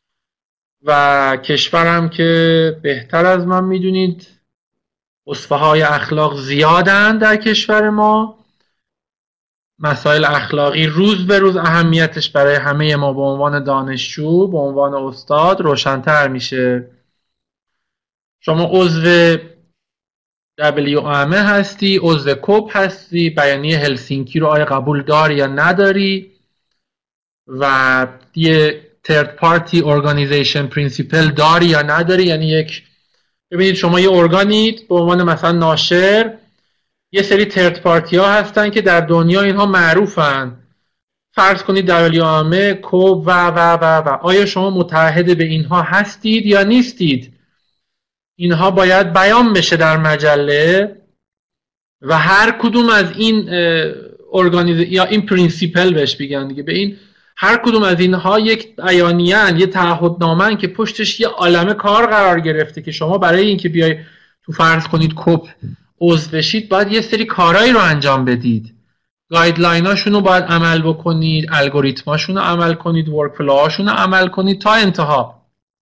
و کشورم که بهتر از من میدونید اسوه‌های اخلاق زیادن در کشور ما. مسائل اخلاقی روز به روز اهمیتش برای همه ما به عنوان دانشجو، به عنوان استاد روشن‌تر میشه. شما عضو WAMA هستی، عضو کوب هستی، بیانیه هلسینکی رو آیا قبول داری یا نداری و یه third party organization principle داری یا نداری. یعنی ببینید شما یه ارگانید به عنوان مثلا ناشر، یه سری third party ها هستن که در دنیا اینها معروفن، فرض کنید WAMA، کوب و آیا شما متعهد به اینها هستید یا نیستید؟ اینها باید بیان بشه در مجله و هر کدوم از این یا این پرینسیپل بهش بگن دیگه، به این هر کدوم از اینها یک بیانیه، یه تعهدنامه که پشتش یه عالمه کار قرار گرفته که شما برای اینکه بیای تو فرض کنید کوب عضو بشید باید یه سری کارهایی رو انجام بدید. گایدلایناشون رو باید عمل بکنید، الگوریتماشون رو عمل کنید، ورکفلوهاشون رو عمل کنید تا انتها.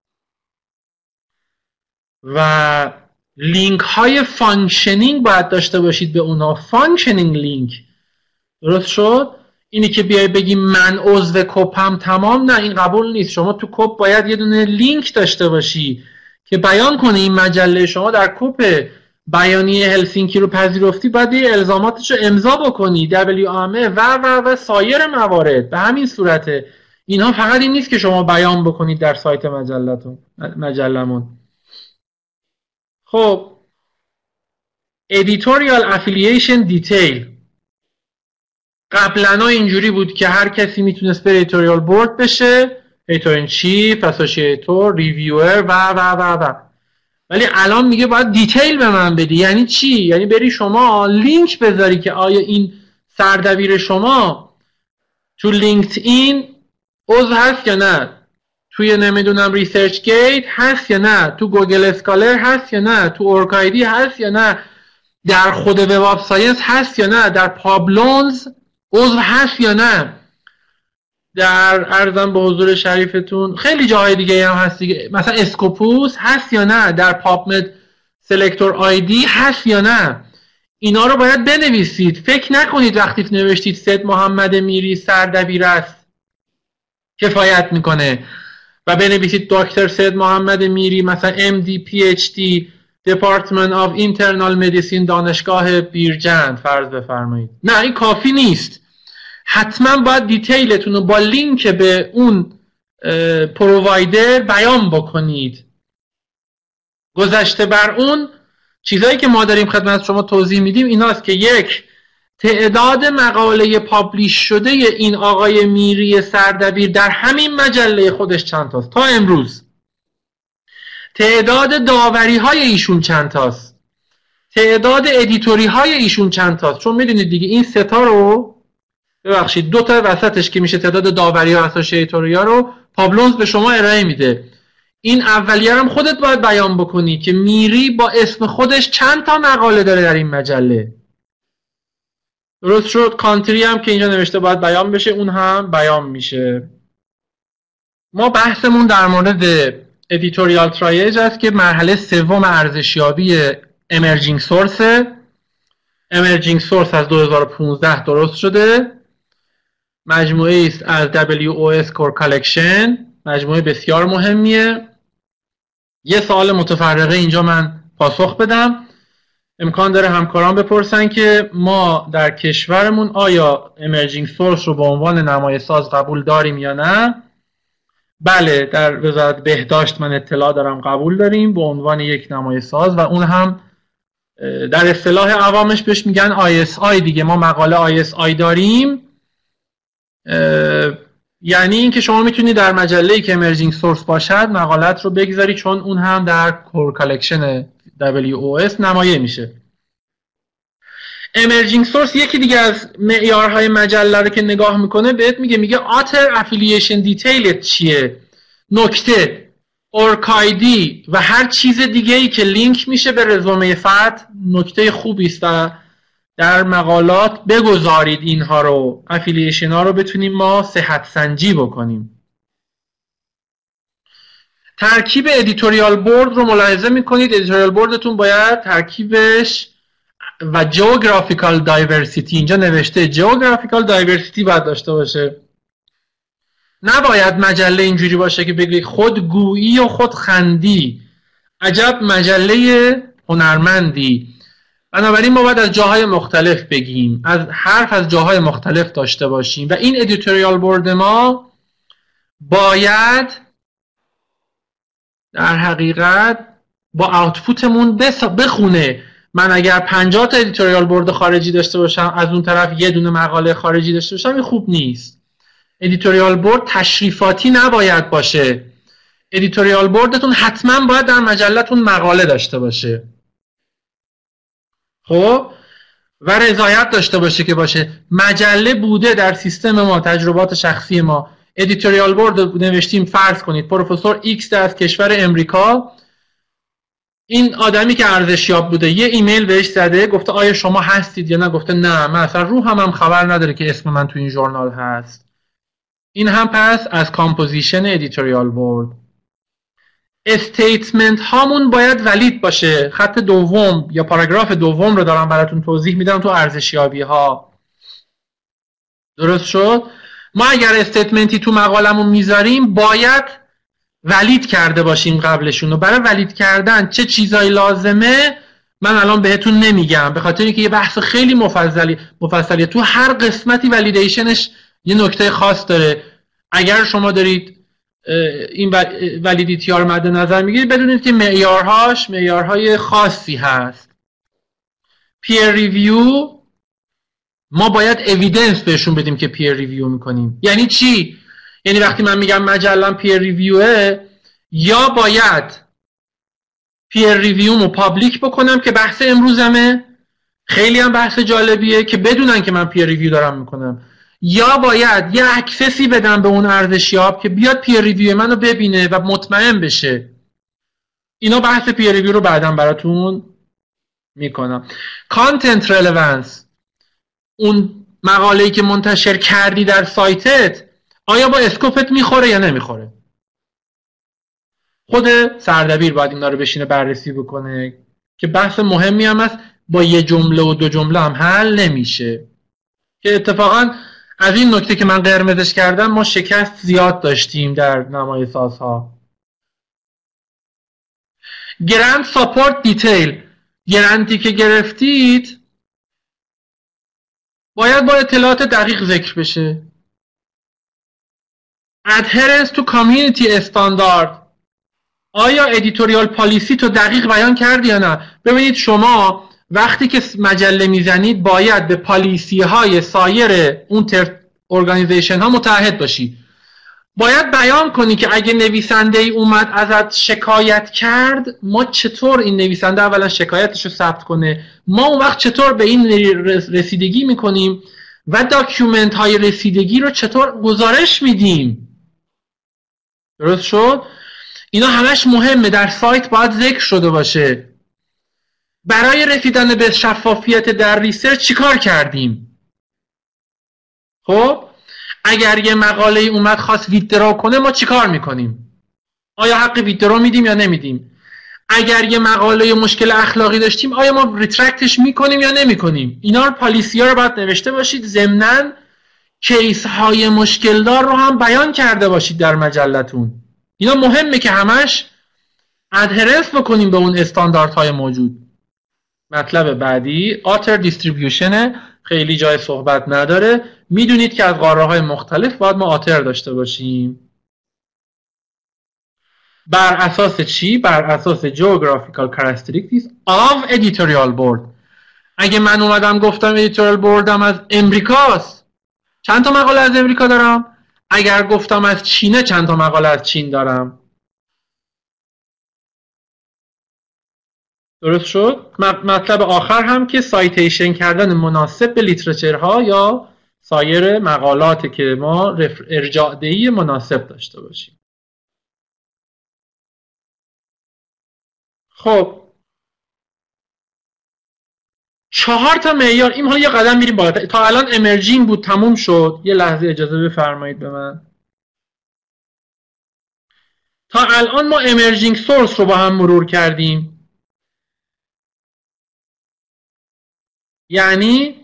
و لینک های فانکشنینگ باید داشته باشید به اونها. فانکشنینگ لینک، درست شد؟ اینی که بیای بگی من عضو کوپم تمام، نه این قبول نیست. شما تو کوپ باید یه دونه لینک داشته باشی که بیان کنه این مجله شما در کوپ بیانیه هلسینکی رو پذیرفتی، باید یه الزاماتش رو امضا بکنی، WAMA و سایر موارد. به همین صورته. اینها فقط این نیست که شما بیان بکنید در سایت مجلمون. خب editorial affiliation detail قبلا اینجوری بود که هر کسی میتونست به editorial board بشه، editor in chief، associator، reviewer و ولی الان میگه باید دیتیل به من بدی. یعنی چی؟ یعنی بری شما لینک بذاری که آیا این سردبیر شما تو لینکدین عضو هست یا نه، توی نمیدونم ریسرچ گیت هست یا نه، تو گوگل اسکالر هست یا نه، تو اورکایدی هست یا نه، در خود وب آف ساینس هست یا نه، در پابلونز عضو هست یا نه، در ارزم به حضور شریفتون خیلی جاهای دیگه هم هست دیگه، مثلا اسکوپوس هست یا نه، در پاپمد سلکتور آیدی هست یا نه. اینا رو باید بنویسید. فکر نکنید وقتی نوشتید سید محمد میری سردبیر است کفایت میکنه و بنویسید دکتر سید محمد میری مثلا MD PhD Department of Internal Medicine دانشگاه بیرجند فرض بفرمایید. نه، این کافی نیست. حتما باید دیتیلتون رو با لینک به اون پرووایدر بیان بکنید. گذشته بر اون چیزایی که ما داریم خدمت شما توضیح میدیم ایناست که یک، تعداد مقاله پابلیش شده این آقای میری سردبیر در همین مجله خودش چند تاست تا امروز. تعداد داوری های ایشون چند تاست. تعداد ادیتوری های ایشون چند تاست. چون میدونید دیگه این ستا رو ببخشید دو تا وسطش که میشه تعداد داوری ها اسوسییتوری ها رو پابلونز به شما ارائه میده. این اولیه هم خودت باید بیان بکنی که میری با اسم خودش چند تا مقاله داره در این مجله. درست شد؟ کانتری هم که اینجا نوشته باید بیان بشه، اون هم بیان میشه. ما بحثمون در مورد ادیتوریال ترایج است که مرحله سوم ارزشیابی امرجینگ سورس. امرجینگ سورس از 2015 درست شده. مجموعه است از WOS Core Collection. مجموعه بسیار مهمیه. یه سوال متفرقه اینجا من پاسخ بدم. امکان داره همکاران بپرسن که ما در کشورمون آیا امرجینگ سورس رو به عنوان نمایش ساز قبول داریم یا نه؟ بله، در وزارت بهداشت من اطلاع دارم قبول داریم به عنوان یک نمایش ساز و اون هم در اصطلاح عوامش بهش میگن ISI دیگه. ما مقاله ISI داریم، یعنی اینکه شما میتونید در مجله‌ای که امرجینگ سورس باشد مقالت رو بگذاری چون اون هم در کور کالکشن WOS نمایه میشه. امرجینگ سورس یکی دیگه از معیارهای مجله رو که نگاه میکنه بهت میگه آتر افیلیشن دیتیلت چیه، نکته، اورکایدی و هر چیز دیگه ای که لینک میشه به رزومه فرد نکته خوبی است. در مقالات بگذارید اینها رو، افیلیشن ها رو بتونیم ما صحت سنجی بکنیم. ترکیب ادیتوریال بورد رو ملاحظه میکنید. ادیتوریال بوردتون باید ترکیبش و جیوگرافیکال دایورسیتی، اینجا نوشته جیوگرافیکال دایورسیتی باید داشته باشه. نباید مجله اینجوری باشه که بگید خودگویی و خودخندی، عجب مجله هنرمندی. بنابراین ما باید از جاهای مختلف بگیم، از حرف از جاهای مختلف داشته باشیم و این ادیتوریال بورد ما باید در حقیقت با آوتپوتمون بخونه. من اگر 50 تا ادیتوریال بورد خارجی داشته باشم، از اون طرف یه دونه مقاله خارجی داشته باشم، این خوب نیست. ادیتوریال بورد تشریفاتی نباید باشه. ادیتوریال بوردتون حتما باید در مجلتون مقاله داشته باشه. خب و رضایت داشته باشه که باشه. مجله بوده در سیستم ما، تجربات شخصی ما. ادیتوریال بورد نوشتیم، فرض کنید پروفسور ایکس از کشور امریکا، این آدمی که ارزشیاب بوده یه ایمیل بهش زده گفته آیا شما هستید یا نه، گفته نه، من اصلا روحم خبر نداره که اسم من تو این ژورنال هست. این هم پس از کامپوزیشن ادیتوریال بورد. استیتمنت هامون باید ولید باشه. خط دوم یا پاراگراف دوم رو دارم براتون توضیح میدم تو ارزشیابی ها. درست شد؟ ما اگر استیتمنتی تو مقالمون میذاریم باید ولید کرده باشیم قبلشون. و برای ولید کردن چه چیزایی لازمه من الان بهتون نمیگم، به خاطر اینکه یه بحث خیلی مفصلیه. تو هر قسمتی ولیدیشنش یه نکته خاص داره. اگر شما دارید این ولیدیتی ها رو مد نظر میگیرید بدونید که معیارهای خاصی هست. پیر ریویو ما باید اویدنس بهشون بدیم که پیر ریویو میکنیم. یعنی چی؟ یعنی وقتی من میگم مجلم پیر ریویوه، یا باید پیر ریویومو پابلیک بکنم که بحث امروزمه، خیلی هم بحث جالبیه که بدونن که من پیر ریویو دارم میکنم، یا باید یه اکسسی بدم به اون ارزشیاب که بیاد پیر ریویو منو ببینه و مطمئن بشه. اینا بحث پیر ریویو رو بعداً براتون میکنم. کانتنت ریلیوانس، اون مقاله‌ای که منتشر کردی در سایتت آیا با اسکوپت میخوره یا نمیخوره؟ خود سردبیر باید اینا رو بشینه بررسی بکنه که بحث مهمی هم هست. با یه جمله و دو جمله هم حل نمیشه، که اتفاقا از این نکته که من قرمزش کردم ما شکست زیاد داشتیم در نمای سازها. گرند ساپورت دیتیل، گرانتی که گرفتید باید با اطلاعات دقیق ذکر بشه. adherence to community standard، آیا ادیتوریال پالیسی تو دقیق بیان کردی یا نه؟ ببینید شما وقتی که مجله میزنید باید به پالیسی های سایر اون ارگانیزیشن ها متعهد باشی. باید بیان کنی که اگه نویسنده ای اومد ازت شکایت کرد، ما چطور این نویسنده اولا شکایتش رو ثبت کنه، ما اون وقت چطور به این رسیدگی میکنیم و داکیومنت های رسیدگی رو چطور گزارش میدیم. درست شد؟ اینا همش مهمه، در سایت باید ذکر شده باشه. برای رسیدن به شفافیت در ریسرچ چیکار کردیم؟ خب اگر یه مقاله اومد خواست ویدرو کنه ما چیکار میکنیم؟ آیا حق ویدرو میدیم یا نمیدیم؟ اگر یه مقاله مشکل اخلاقی داشتیم آیا ما ریترکتش میکنیم یا نمیکنیم؟ اینا رو پالیسی ها رو باید نوشته باشید. ضمناً کیس های مشکل دار رو هم بیان کرده باشید در مجلتون. اینا مهمه که همش ادهرنس بکنیم به اون استانداردهای موجود. مطلب بعدی آتر دیستریبیوشن، خیلی جای صحبت نداره. میدونید که از قاره های مختلف باید ما آتر داشته باشیم. بر اساس چی؟ بر اساس geographical characteristics of editorial board. اگه من اومدم گفتم editorial boardم از امریکاست، چند تا مقاله از امریکا دارم؟ اگر گفتم از چینه، چند تا مقاله از چین دارم؟ درست شد؟ مطلب آخر هم که سایتیشن کردن مناسب به لیترچرها یا سایر مقالات که ما ارجاع دهی مناسب داشته باشیم. خب 4 تا معیار. این حالا یه قدم میریم بالاتر. تا الان امرجینگ بود، تموم شد. یه لحظه اجازه بفرمایید به من. تا الان ما امرجینگ سورس رو با هم مرور کردیم. یعنی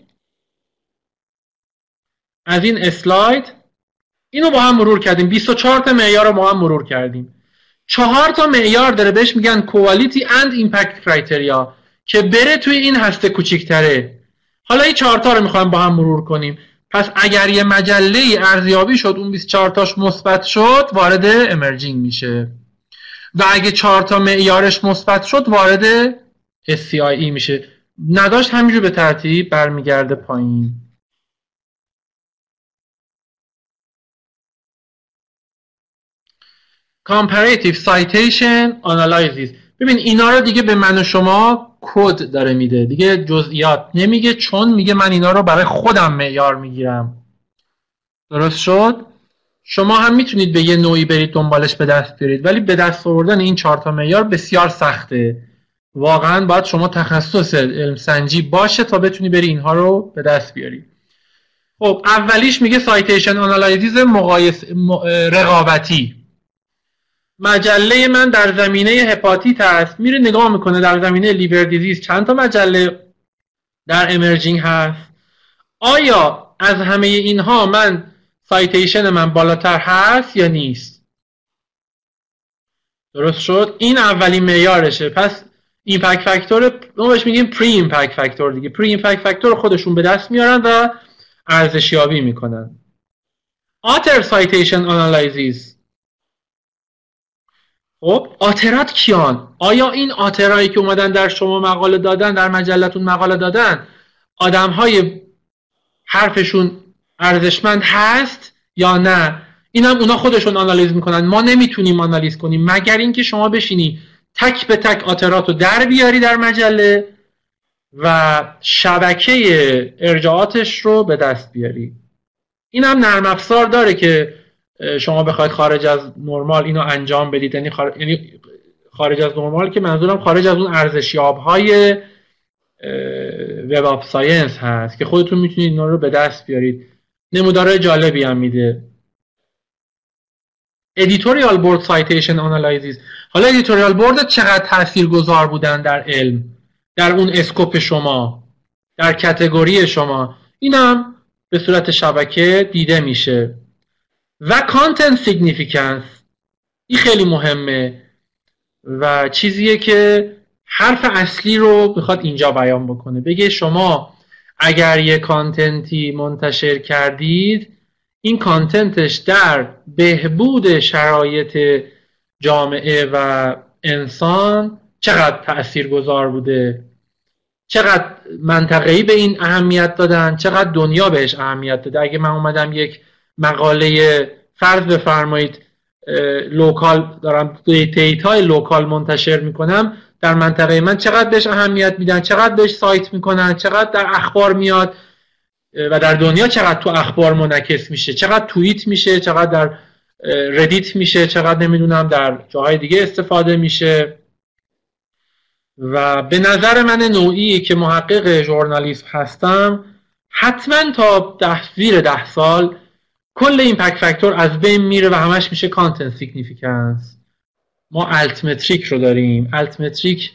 از این اسلاید اینو با هم مرور کردیم. 24 تا معیار رو با هم مرور کردیم. 4 تا معیار داره بهش میگن Quality and Impact Criteria که بره توی این هسته کوچیک‌تره. حالا این 4 تا رو میخوایم با هم مرور کنیم. پس اگر یه مجله ارزیابی شد اون 24 تاش مثبت شد وارد امرجینگ میشه و اگه 4 تا معیارش مثبت شد وارد SCIE میشه. نداشت همینجور به ترتیب برمیگرده پایین. Comparative Citation Analysis. ببین اینا رو دیگه به من و شما کد داره میده، دیگه جزئیات نمیگه، چون میگه من اینا رو برای خودم معیار میگیرم. درست شد؟ شما هم میتونید به یه نوعی برید دنبالش به دست بیارید، ولی به دست آوردن این 4 تا معیار بسیار سخته. واقعا باید شما تخصص علم سنجی باشه تا بتونی بری اینها رو به دست بیاری. خب اولیش میگه سایتیشن آنالایزیس رقابتی. مجله من در زمینه هپاتیت هست، میره نگاه میکنه در زمینه لیور دیزیز چند تا مجله در امرجینگ هست، آیا از همه اینها من سایتیشن من بالاتر هست یا نیست. درست شد؟ این اولین معیارشه. پس ایمپکت فاکتور ما بهش میگیم پری ایمپکت فاکتور دیگه. پری ایمپکت فاکتور خودشون به دست میارن و ارزشیابی میکنن. آتر سایتیشن آنالایزیس. خب آترات کیان؟ آیا این آترایی که اومدن در شما مقاله دادن، در مجلتون مقاله دادن، آدم‌های حرفشون ارزشمند هست یا نه؟ اینم اونا خودشون آنالیز میکنن. ما نمیتونیم آنالیز کنیم مگر اینکه شما بشینی تک به تک آترات رو در بیاری در مجله و شبکه ارجاعاتش رو به دست بیاری. این هم نرم افزار داره که شما بخواید خارج از نرمال اینو انجام بدید. یعنی خارج از نرمال که منظورم خارج از اون ارزشیاب‌های وب اپ ساینس هست که خودتون میتونید اینا رو به دست بیارید. نمودار جالبی هم میده. ادیتوریال بورد سایتیشن آنالایزیس. حالا ادیتوریال بورد چقدر تاثیرگذار بودن در علم؟ در اون اسکوپ شما، در کاتگوری شما. این هم به صورت شبکه دیده میشه. و کانتنت سیگنیفیکانس، این خیلی مهمه و چیزیه که حرف اصلی رو بخواد اینجا بیان بکنه. بگه شما اگر یه کانتنتی منتشر کردید، این کانتنتش در بهبود شرایط جامعه و انسان چقدر تأثیرگذار بوده، چقدر منطقه‌ای به این اهمیت دادن، چقدر دنیا بهش اهمیت داده. اگه من اومدم یک مقاله فرض بفرمایید لوکال دارم، دیتای لوکال منتشر میکنم در منطقه من، چقدر بهش اهمیت میدن، چقدر بهش سایت میکنن، چقدر در اخبار میاد و در دنیا چقدر تو اخبار منعکس میشه، چقدر توییت میشه، چقدر در ردیت میشه، چقدر نمیدونم در جاهای دیگه استفاده میشه. و به نظر من نوعی که محقق ژورنالیسم هستم، حتما تا زیر 10 سال کل ایمپکت فاکتور از بین میره و همش میشه کانتنت سیگنیفیکانس. ما التمتریک رو داریم. التمتریک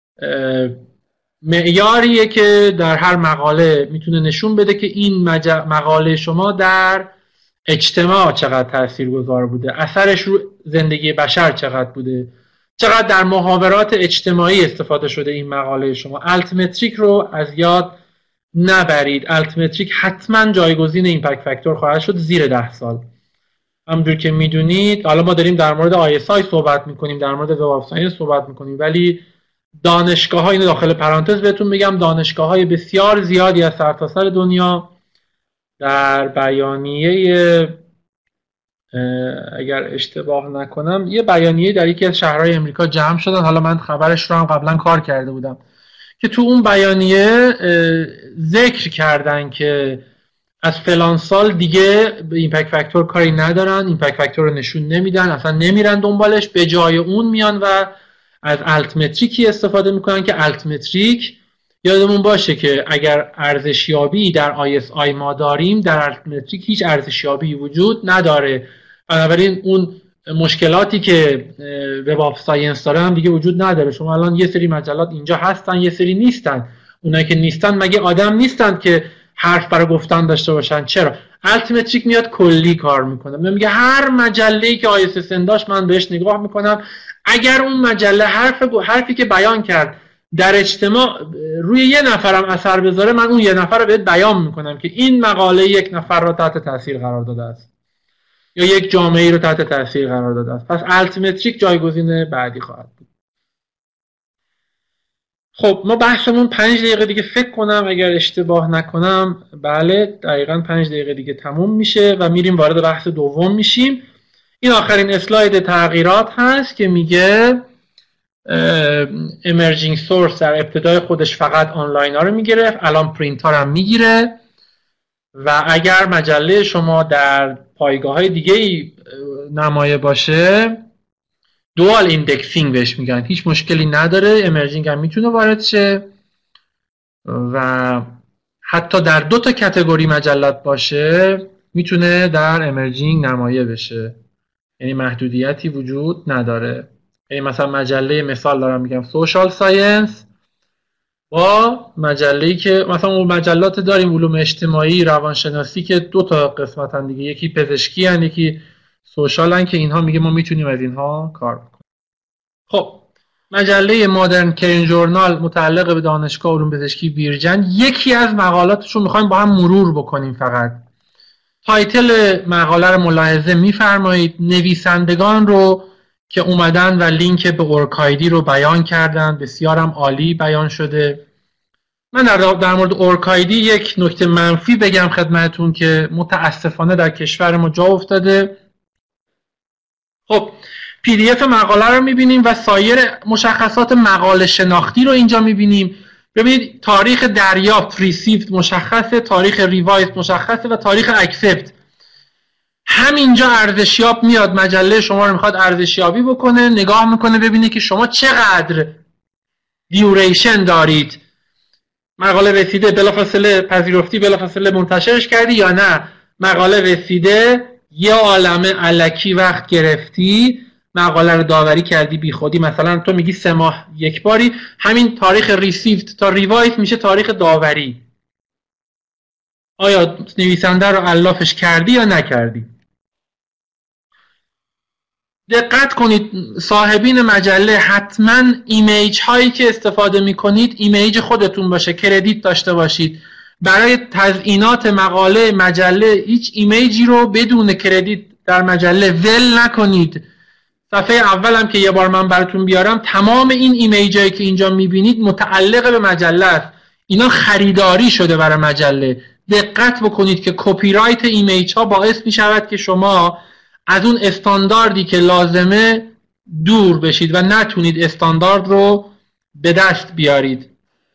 معیاریه که در هر مقاله میتونه نشون بده که این مقاله شما در اجتماع چقدر تاثیرگذار بوده، اثرش رو زندگی بشر چقدر بوده، چقدر در محاورات اجتماعی استفاده شده این مقاله شما. التمتریک رو از یاد نبرید. التمتریک حتما جایگزین ایمپکت فاکتور خواهد شد زیر 10 سال. همونجور که میدونید حالا ما داریم در مورد ISI صحبت میکنیم، در مورد وب آف ساینس صحبت میکنیم، ولی دانشگاه‌ها، اینو داخل پرانتز بهتون میگم، دانشگاه‌های بسیار زیادی از سرتاسر دنیا در بیانیه، اگر اشتباه نکنم یه بیانیه در یکی از شهرهای امریکا جمع شدن، حالا من خبرش رو هم قبلا کار کرده بودم، که تو اون بیانیه ذکر کردن که از فلان سال دیگه به ایمپکت فاکتور کاری ندارن، ایمپکت فاکتور رو نشون نمیدن، اصلا نمیرن دنبالش، به جای اون میان و از التمتریکی استفاده میکنن که التمتریک یادمون باشه که اگر ارزشیابی در ISI ما داریم، در التمتریک هیچ ارزشیابی وجود نداره. بنابراین اون مشکلاتی که وب آف ساینس داره هم دیگه وجود نداره. شما الان یه سری مجلات اینجا هستن، یه سری نیستن. اونایی که نیستن مگه آدم نیستن که حرف برای گفتن داشته باشن؟ چرا؟ التمتریک میاد کلی کار میکنه، میگه هر مجله‌ای که ISSN داشت من بهش نگاه میکنم، اگر اون مجله حرفی که بیان کرد در اجتماع روی یه نفرم اثر بذاره، من اون یه نفر رو بهت بیان میکنم که این مقاله یک نفر رو تحت تاثیر قرار داده است یا یک جامعه رو تحت تاثیر قرار داده است. پس التمتریک جایگزین بعدی خواهد بود. خب ما بحثمون 5 دقیقه دیگه فکر کنم اگر اشتباه نکنم، بله دقیقاً 5 دقیقه دیگه تموم میشه و میریم وارد بحث دوم میشیم. این آخرین اسلاید تغییرات هست که میگه emerging source در ابتدای خودش فقط آنلاین ها رو میگرفت، الان پرینت ها هم میگیره و اگر مجله شما در پایگاه های دیگه ای نمایه باشه دوال ایندکسینگ بهش میگن، هیچ مشکلی نداره، امرجینگ هم میتونه وارد شه و حتی در 2 تا کاتگوری مجلات باشه میتونه در امرجینگ نمایه بشه، یعنی محدودیتی وجود نداره. یعنی مثلا مجله، مثال دارم میگم، سوشال ساینس با مجله‌ای که مثلا اون مجلات داریم علوم اجتماعی، روانشناسی که 2 تا قسمتن دیگه، یکی پزشکی هن یکی سوشال هن، که اینها میگه ما میتونیم از اینها کار بکنیم. خب مجله مادرن کرین ژورنال متعلق به دانشگاه علوم پزشکی بیرجند، یکی از مقالاتش رو میخوایم با هم مرور بکنیم. فقط تایتل مقاله رو ملاحظه میفرمایید، نویسندگان رو که اومدن و لینک به اورکایدی رو بیان کردن، بسیارم عالی بیان شده. من در مورد اورکایدی یک نکته منفی بگم خدمتون که متاسفانه در کشور ما جا افتاده. خب PDF مقاله رو میبینیم و سایر مشخصات مقاله شناختی رو اینجا میبینیم. ببینید تاریخ دریافت ریسیفت مشخصه، تاریخ ریوایز مشخصه و تاریخ اکسپت. همینجا ارزشیاب میاد مجله شما رو میخواد ارزشیابی بکنه، نگاه میکنه ببینه که شما چقدر دیوریشن دارید، مقاله رسیده بلافاصله پذیرفتی بلافاصله منتشرش کردی یا نه، مقاله رسیده یه عالمه الکی وقت گرفتی مقاله رو داوری کردی بی خودی، مثلا تو میگی 3 ماه یک باری، همین تاریخ ریسیوت تا ریوایت میشه تاریخ داوری. آیا نویسنده رو علافش کردی یا نکردی؟ دقت کنید صاحبین مجله حتما ایمیج هایی که استفاده میکنید ایمیج خودتون باشه، کردیت داشته باشید. برای تزیینات مقاله مجله هیچ ایمیجی رو بدون کردیت در مجله ول نکنید. صفحه اولم که یه بار من براتون بیارم، تمام این ایمیج هایی که اینجا میبینید متعلق به مجله است. اینا خریداری شده برای مجله. دقت بکنید که کپی رایت ایمیج ها باعث میشود که شما از اون استانداردی که لازمه دور بشید و نتونید استاندارد رو به دست بیارید.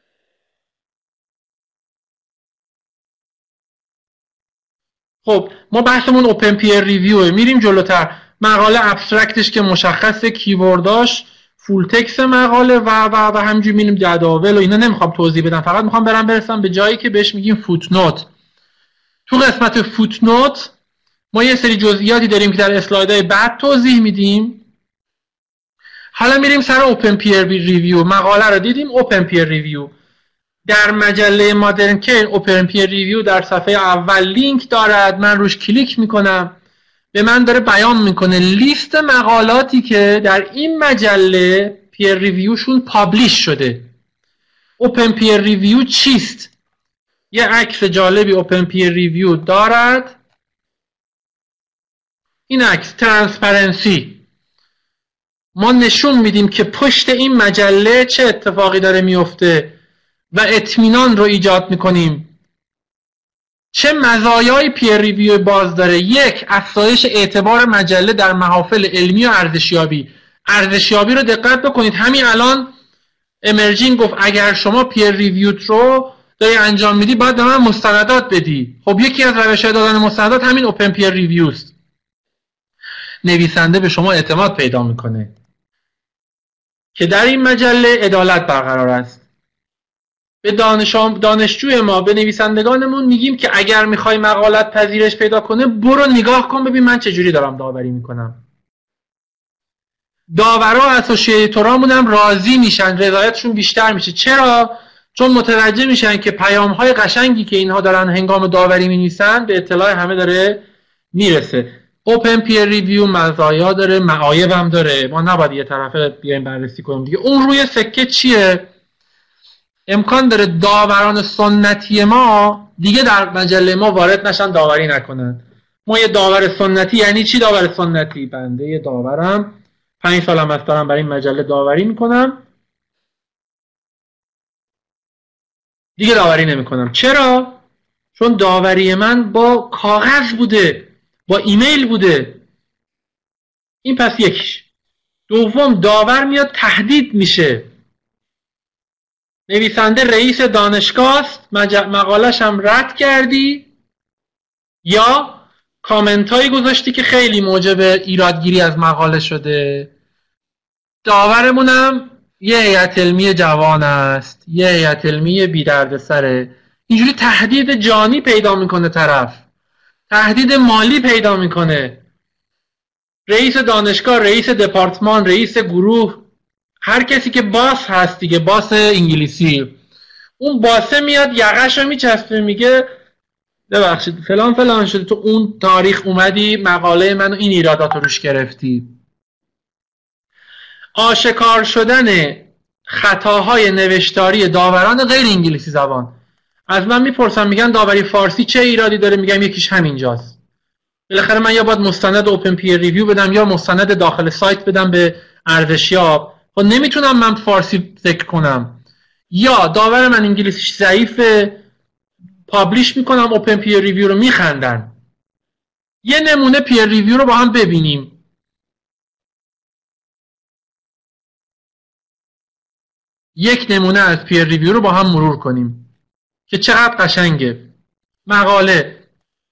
خب ما بحثمون اوپن پیر ریویو، میریم جلوتر. مقاله ابسترکتش که مشخصه، کیورداش، فول تکست مقاله و همینجوری میریم جداول و اینا نمیخوام توضیح بدم، فقط میخوام برسم به جایی که بهش میگیم فوتنوت. تو قسمت فوتنوت ما یه سری جزئیاتی داریم که در اسلایدهای بعد توضیح میدیم. حالا میریم سر اوپن پیر ریویو. مقاله رو دیدیم، اوپن پیر ریویو. در مجله مادرن کیر اوپن پیر ریویو در صفحه اول لینک دارد، من روش کلیک میکنم، به من داره بیان میکنه لیست مقالاتی که در این مجله پیر ریویوشون پابلیش شده. اوپن پیر ریویو چیست؟ یه عکس جالبی اوپن پیر ریویو دارد. این عکس ترانسپرنسی، ما نشون میدیم که پشت این مجله چه اتفاقی داره میفته و اطمینان رو ایجاد میکنیم. چه مزایای پیر ریویو باز داره؟ یک، افزایش اعتبار مجله در محافل علمی و ارزشیابی. ارزشیابی رو دقت بکنید، همین الان امرجینگ گفت اگر شما پیر ریویوت رو داری انجام میدی باید به من مستندات بدی. خب یکی از روش‌های دادن مستندات همین اوپن پیر ریویو است. نویسنده به شما اعتماد پیدا میکنه که در این مجله عدالت برقرار است. به دانشجوی ما، به نویسندگانمون میگیم که اگر میخوای مقالت پذیرش پیدا کنه برو نگاه کن ببین من چجوری دارم داوری میکنم. داورا و اسوسییتورامون هم راضی میشن، رضایتشون بیشتر میشه. چرا؟ چون متوجه میشن که پیام‌های قشنگی که اینها دارن هنگام داوری مینویسن به اطلاع همه داره میرسه. اوپن پیر ریویو مزایا داره، معایب هم داره. ما نباید یه طرفه بیایم بررسی کنیم دیگه. اون روی سکه چیه؟ امکان داره داوران سنتی ما دیگه در مجله ما وارد نشن، داوری نکنن. ما یه داور سنتی، یعنی چی داور سنتی؟ بنده یه داورم، 5 سالم هست دارم برای این مجله داوری میکنم، دیگه داوری نمیکنم. چرا؟ چون داوری من با کاغذ بوده، با ایمیل بوده. این پس یکیش. دوم، داور میاد تهدید میشه. نویسنده رئیس دانشگاه است، مقالش هم رد کردی یا کامنت هایی گذاشتی که خیلی موجب ایرادگیری از مقاله شده. داورمونم یه هیئت علمی جوان است، یه هیئت علمی بی دردسره. اینجوری تهدید جانی پیدا میکنه طرف، تهدید مالی پیدا میکنه. رئیس دانشگاه، رئیس دپارتمان، رئیس گروه، هر کسی که باس هست دیگه، باس انگلیسی، اون باسه میاد یقه‌شو میچسبه میگه ببخشید فلان فلان شده، تو اون تاریخ اومدی مقاله منو این ایرادات رو روش گرفتی. آشکار شدن خطاهای نوشتاری داوران غیر انگلیسی زبان. از من میپرسن میگن داوری فارسی چه ایرادی داره؟ میگم یکیش همینجاست. بالاخره من یا باید مستند اوپن پیر ریویو بدم یا مستند داخل سایت بدم به ارزشیاب. خب نمیتونم من فارسی ذکر کنم، یا داور من انگلیسیش ضعیفه، پابلیش میکنم اوپن پیر ریویو رو میخندن. یه نمونه پیر ریویو رو با هم ببینیم. یک نمونه از پیر ریویو رو با هم مرور کنیم که چقدر قشنگه. مقاله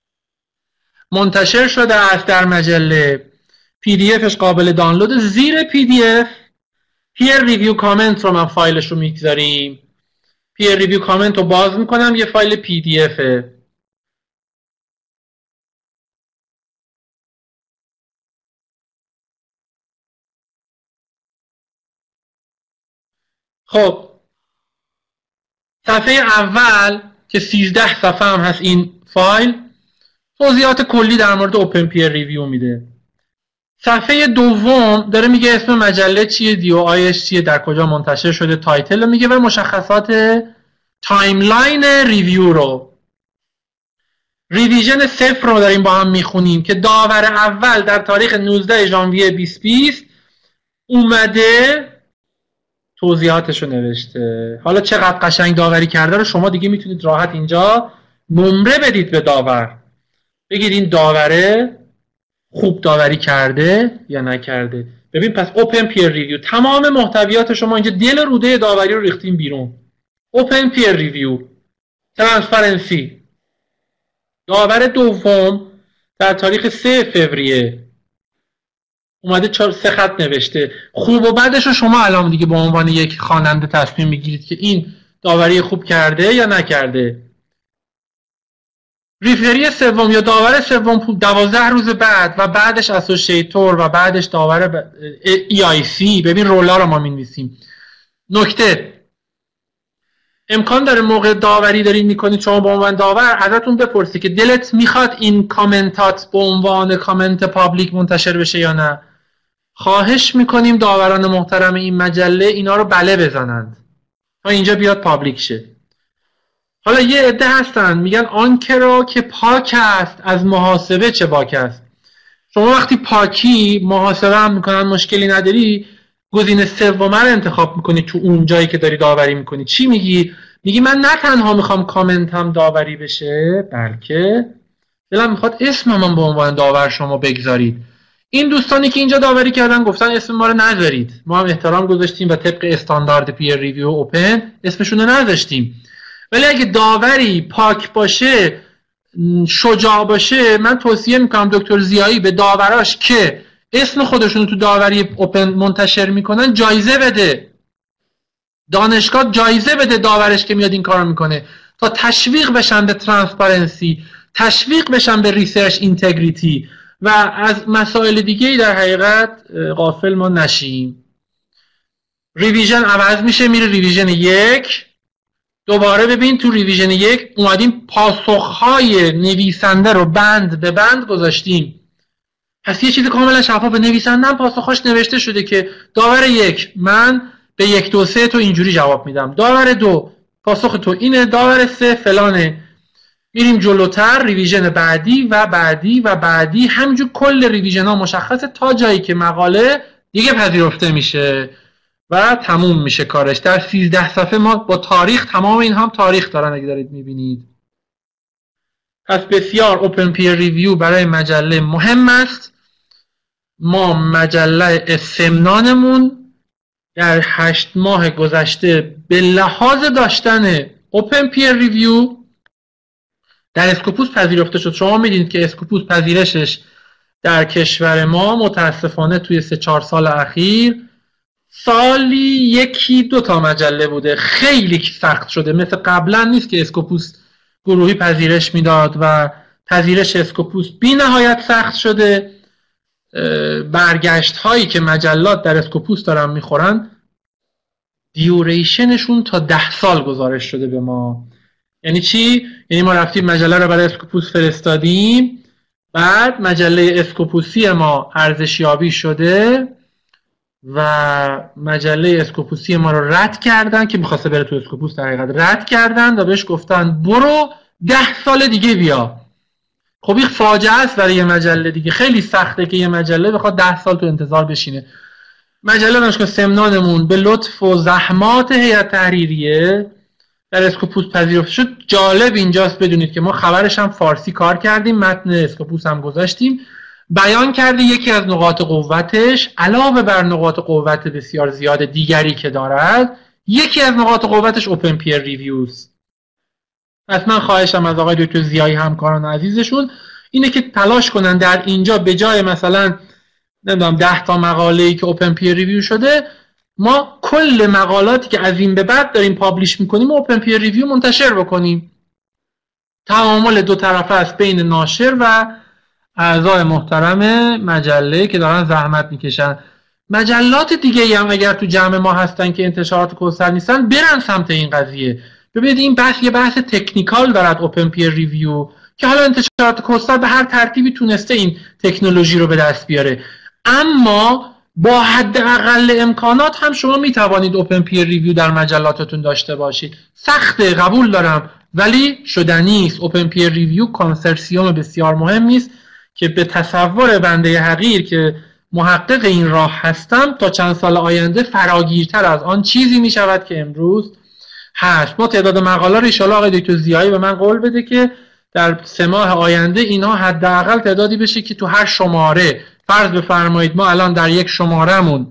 منتشر شده است در مجله، پی دی افش قابل دانلود. زیر پی دی اف پیر ریویو کامنت رو من فایلش رو میگذاریم. پیر ریویو کامنت رو باز میکنم، یه فایل پی دی افه. خب صفحه اول که 13 صفحه هم هست این فایل توضیحات کلی در مورد اوپن پیر ریویو میده. صفحه دوم داره میگه اسم مجله چیه، DOIش چیه، در کجا منتشر شده، تایتل رو میگه و مشخصات تایملاین ریویو رو. ریویژن 0 رو داریم با هم میخونیم که داور اول در تاریخ 19 ژانویه 2020 اومده توضیحاتش رو نوشته. حالا چقدر قشنگ داوری کرده رو شما دیگه میتونید راحت اینجا نمره بدید به داور، بگید این داوره خوب داوری کرده یا نکرده. ببین پس اوپن پیر ریویو تمام محتویات شما اینجا دل روده داوری رو ریختیم بیرون. اوپن پیر ریویو، ترانسپرنسی. داور دوم در تاریخ 3 فوریه اومده 3 خط نوشته. خوب و بدش رو شما الان دیگه به عنوان یک خواننده تصمیم میگیرید که این داوری خوب کرده یا نکرده. ریفری سوم یا داور سوم 12 روز بعد و بعدش اسوسییتور و بعدش داور EIC. ببین رولا رو ما می‌نویسیم. نکته امکان داره موقع داوری دارین میکنید شما به عنوان داور ازتون بپرسی که دلت میخواد این کامنتات به عنوان کامنت پابلیک منتشر بشه یا نه. خواهش میکنیم داوران محترم این مجله اینا رو بله بزنند تا اینجا بیاد پابلیک شه. حالا یه عده هستن میگن آنکه را که پاک است از محاسبه چه باک است. شما وقتی پاکی محاسبه هم میکنن مشکلی نداری، گزینه سوم رو انتخاب میکنی تو اون جایی که داری داوری میکنی. چی میگی؟ میگی من نه تنها میخوام کامنت هم داوری بشه بلکه دلم میخواد اسمم به عنوان داور شما بگذارید. این دوستانی که اینجا داوری کردن گفتن اسم ما رو نذارید، ما هم احترام گذاشتیم و طبق استاندارد پیر ریویو اوپن اسمشون رو نذاشتیم. ولی اگه داوری پاک باشه، شجاع باشه، من توصیه میکنم دکتر زیایی به داوراش که اسم خودشون تو داوری اوپن منتشر میکنن جایزه بده. دانشگاه جایزه بده داورش که میاد این کارو میکنه تا تشویق بشن به ترانسپرنسی، تشویق بشن به ریسرچ اینتگریتی و از مسائل دیگه در حقیقت غافل ما نشیم. ریویژن عوض میشه میره ریویژن 1. دوباره ببین تو ریویژن 1 اومدیم پاسخهای نویسنده رو بند به بند گذاشتیم. پس یه چیز کاملا شفاف، به نویسنده هم پاسخاش نوشته شده که داور 1 من به 1 2 3 تو اینجوری جواب میدم، داور 2 پاسخ تو اینه، داور 3 فلانه. میریم جلوتر ریویژن بعدی و بعدی و بعدی، همینجور کل ریویژن ها مشخصه تا جایی که مقاله دیگه پذیرفته میشه و تموم میشه کارش. در 13 صفحه ما با تاریخ، تمام این هم تاریخ دارن اگه دارید میبینید. پس بسیار اوپن پیر ریویو برای مجله مهم است. ما مجله استمنانمون در 8 ماه گذشته به لحاظ داشتن اوپن پیر ریویو در اسکوپوس پذیرفته شد. شما میدونید که اسکوپوس پذیرشش در کشور ما متاسفانه توی 3-4 سال اخیر سالی 1-2 تا مجله بوده. خیلی سخت شده، مثل قبلا نیست که اسکوپوس گروهی پذیرش میداد و پذیرش اسکوپوس بی نهایت سخت شده. برگشت هایی که مجلات در اسکوپوس دارن میخورن دیوریشنشون تا 10 سال گزارش شده به ما. یعنی چی؟ یعنی ما رفتیم مجله رو برای اسکوپوس فرستادیم، بعد مجله اسکوپوسی ما ارزشیابی شده و مجله اسکوپوسی ما رو رد کردن که میخواسته بره تو اسکوپوس، در حقیقت رد کردن و بهش گفتن برو 10 سال دیگه بیا. خب این فاجعه است برای یه مجله دیگه. خیلی سخته که یه مجله بخواد 10 سال تو انتظار بشینه. مجله دانشگاه سمنانمون به لطف و زحمات هیئت تحریریه در اسکوپوس پذیرفته شد. جالب اینجاست بدونید که ما خبرش هم فارسی کار کردیم، متن اسکوپوس هم گذاشتیم، بیان کرده یکی از نقاط قوتش علاوه بر نقاط قوت بسیار زیاد دیگری که دارد، یکی از نقاط قوتش اوپن پیر ریویوز. پس من خواهشم از آقای دکتر زیایی همکاران عزیزشون اینه که تلاش کنن در اینجا به جای مثلا نمیدونم 10 تا مقاله‌ای که اوپن پیر ریویو شده، ما کل مقالاتی که از این به بعد داریم پابلیش میکنیم اوپن پیر ریویو منتشر بکنیم. تعامل دو طرفه است بین ناشر و اعضای محترم مجله که دارن زحمت میکشن. مجلات دیگه هم اگر تو جمع ما هستن که انتشارات کوثر نیستن برن سمت این قضیه. ببینید این بحث یه بحث تکنیکال دارد اوپن پیر ریویو که حالا انتشارات کوثر به هر ترتیبی تونسته این تکنولوژی رو به دست بیاره، اما با حداقل امکانات هم شما میتوانید اوپن پیر ریویو در مجلاتتون داشته باشید. سخته، قبول دارم، ولی شدنی است. اوپن پیر ریویو کانسرسیوم بسیار مهمی است که به تصور بنده حقیر که محقق این راه هستم تا چند سال آینده فراگیرتر از آن چیزی می شود که امروز هست. ما تعداد مقاله رو ان شاء الله آقای دکتر ضیایی به من قول بده که در 3 ماه آینده اینها حداقل تعدادی بشه که تو هر شماره، فرض بفرمایید ما الان در یک شمارهمون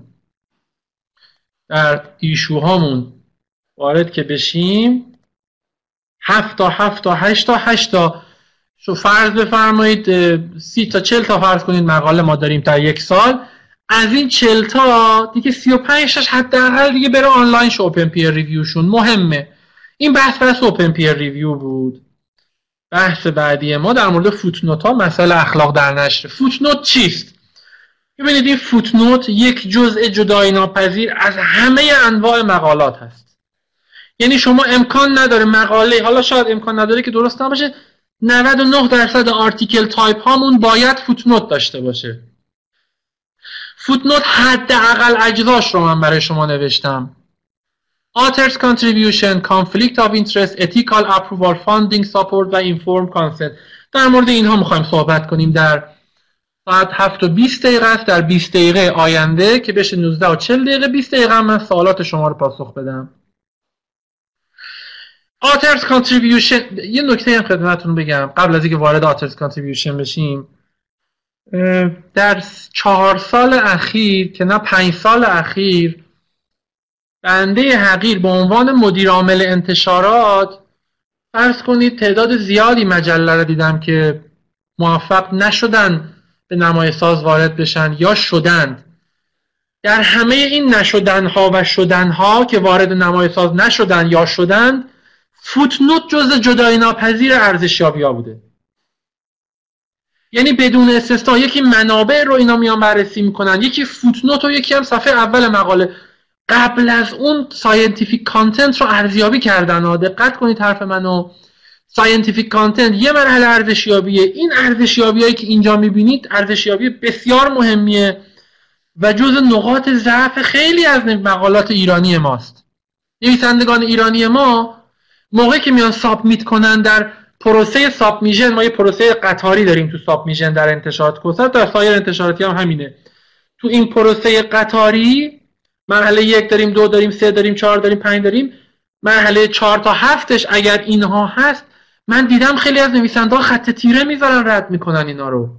در ایشوهامون وارد که بشیم 7 تا 7 تا 8 تا 8 تا شو فرض بفرمایید 30 تا 40 تا فرض کنید مقاله ما داریم در یک سال، از این 40 تا دیگه 35 تاش حداقل دیگه بره آنلاین شو اوپن پیر ریویوشون. مهمه. این بحث اوپن پیر ریویو بود. بحث بعدی ما در مورد فوتنوت ها، مسائل اخلاق در نشر. فوتنوت چیست؟ ببینید این فوتنوت یک جزء جدایی ناپذیر از همه انواع مقالات هست. یعنی شما امکان نداره مقاله، حالا شاید امکان نداره که درست نباشه، 99% آرتیکل تایپ هامون باید فوتنوت داشته باشه. فوتنوت حداقل اجزاش رو من برای شما نوشتم: author's contribution, conflict of interest, ethical approval, funding support و informed consent. در مورد اینها میخوایم صحبت کنیم. در ساعت 7:20 است. در 20 دقیقه آینده که بشه 19:40 دقیقه، 20 دقیقه من سوالات شما رو پاسخ بدم. author's contribution، یه نکته هم خدمتتون بگم قبل از اینکه وارد author's contribution بشیم. در 4 سال اخیر که نه 5 سال اخیر، بنده حقیر به عنوان مدیر عامل انتشارات فرض کنید تعداد زیادی مجله رو دیدم که موفق نشدن به نمایش‌ساز وارد بشن یا شدند. در همه این نشدنها و شدنها که وارد نمایش‌ساز نشدن یا شدند، فوتنوت جزء جدایی ناپذیر ارزشیابی‌ها بوده. یعنی بدون استثنا یکی منابع رو اینا میان بررسی میکنن، یکی فوتنوت و یکی هم صفحه اول مقاله. قبل از اون ساینتیفیک کانتنت رو ارزیابی کردن. دقت کنید حرف منو. ساینتیفیک کانتنت یه مرحله ارزشیابیه. این ارزشیابیایی که اینجا میبینید ارزشیابی بسیار مهمیه و جزء نقاط ضعف خیلی از مقالات ایرانی ماست. نویسندگان ایرانی ما موقعی که میان سابمیت کنن در پروسه سابمیشن، ما یه پروسه قطاری داریم تو سابمیشن در انتشارات کوثر، در سایر انتشاراتی هم همینه. تو این پروسه قطاری مرحله 1 داریم، 2 داریم، 3 داریم، 4 داریم، 5 داریم. مرحله 4 تا 7ش اگر اینها هست، من دیدم خیلی از نویسنده‌ها خط تیره میذارن رد میکنن اینا رو.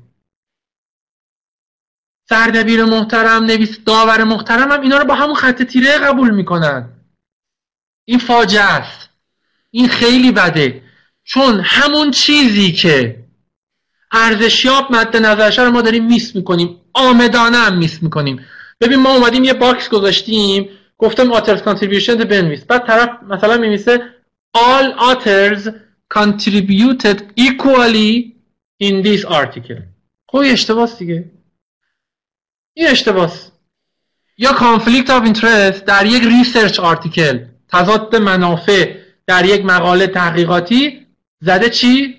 سردبیر محترم، داور محترم هم اینا رو با همون خط تیره قبول میکنن. این فاجعه است. این خیلی بده. چون همون چیزی که ارزشیاب مد نظرش رو ما داریم میس میکنیم، آمدانه هم میس میکنیم. ببین ما اومدیم یه باکس گذاشتیم، گفتم author's contribution بنویس، بعد طرف مثلا می‌نویسه all authors contributed equally in this article. خب اشتباس دیگه. این اشتباس. یا conflict of interest در یک ریسرچ آرتیکل، تضاد منافع در یک مقاله تحقیقاتی زده چی؟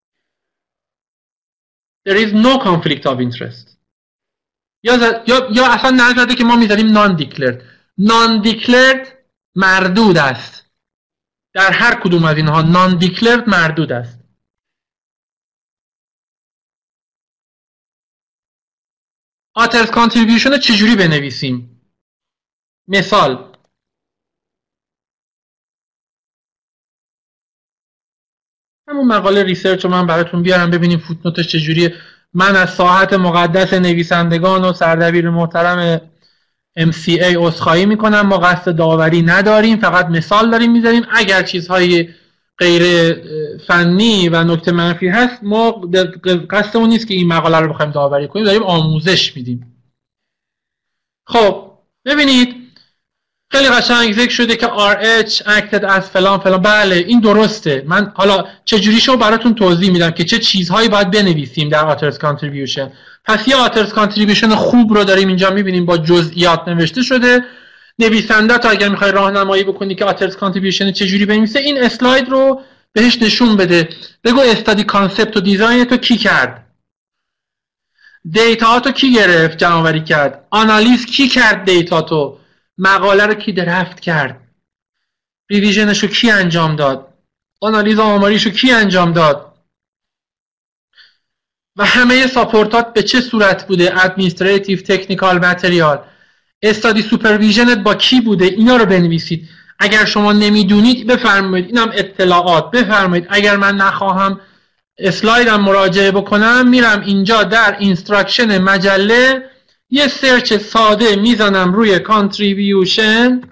There is no conflict of interest. یا اصلا نزده که ما میذاریم non-declared. non-declared مردود است. در هر کدوم از اینها non-declared مردود است. author's contribution رو چجوری بنویسیم؟ مثال همون مقاله ریسرچ رو من براتون بیارم ببینیم فوتنوتش چجوریه. من از ساحت مقدس نویسندگان و سردبیر محترم MCA عذرخواهی میکنم. ما قصد داوری نداریم، فقط مثال داریم میذاریم. اگر چیزهای غیر فنی و نکته منفی هست، ما قصدمون نیست که این مقاله رو بخوایم داوری کنیم، داریم آموزش میدیم. خب ببینید خیلی قشنگ ذکر شده که RH acted as فلان فلان. بله این درسته. من حالا چجوریشو براتون توضیح میدم که چه چیزهایی باید بنویسیم در author's contribution. پس یه آترز کانتریبیوشن خوب رو داریم اینجا میبینیم با جزئیات نوشته شده. نویسنده تا اگر میخوای راهنمایی بکنی که آترز کانتریبیوشن چجوری بنویسه، این اسلاید رو بهش نشون بده. بگو استادی کانسپت و دیزاین تو کی کرد، دیتا تو کی گرفت جمع‌آوری کرد، آنالیز کی کرد دیتا تو، مقاله رو کی درفت کرد، ریویژنش رو کی انجام داد، آنالیز آماریش رو کی انجام داد و همه ساپورتات به چه صورت بوده، ادمنستریتیو، تکنیکال، متریال، استادی سوپرویژنت با کی بوده. اینا رو بنویسید. اگر شما نمیدونید بفرمایید، اینم اطلاعات بفرمایید. اگر من نخواهم اسلایدم مراجعه بکنم، میرم اینجا در اینستراکشن مجله یه سرچ ساده میزنم روی کانتریبیوشن،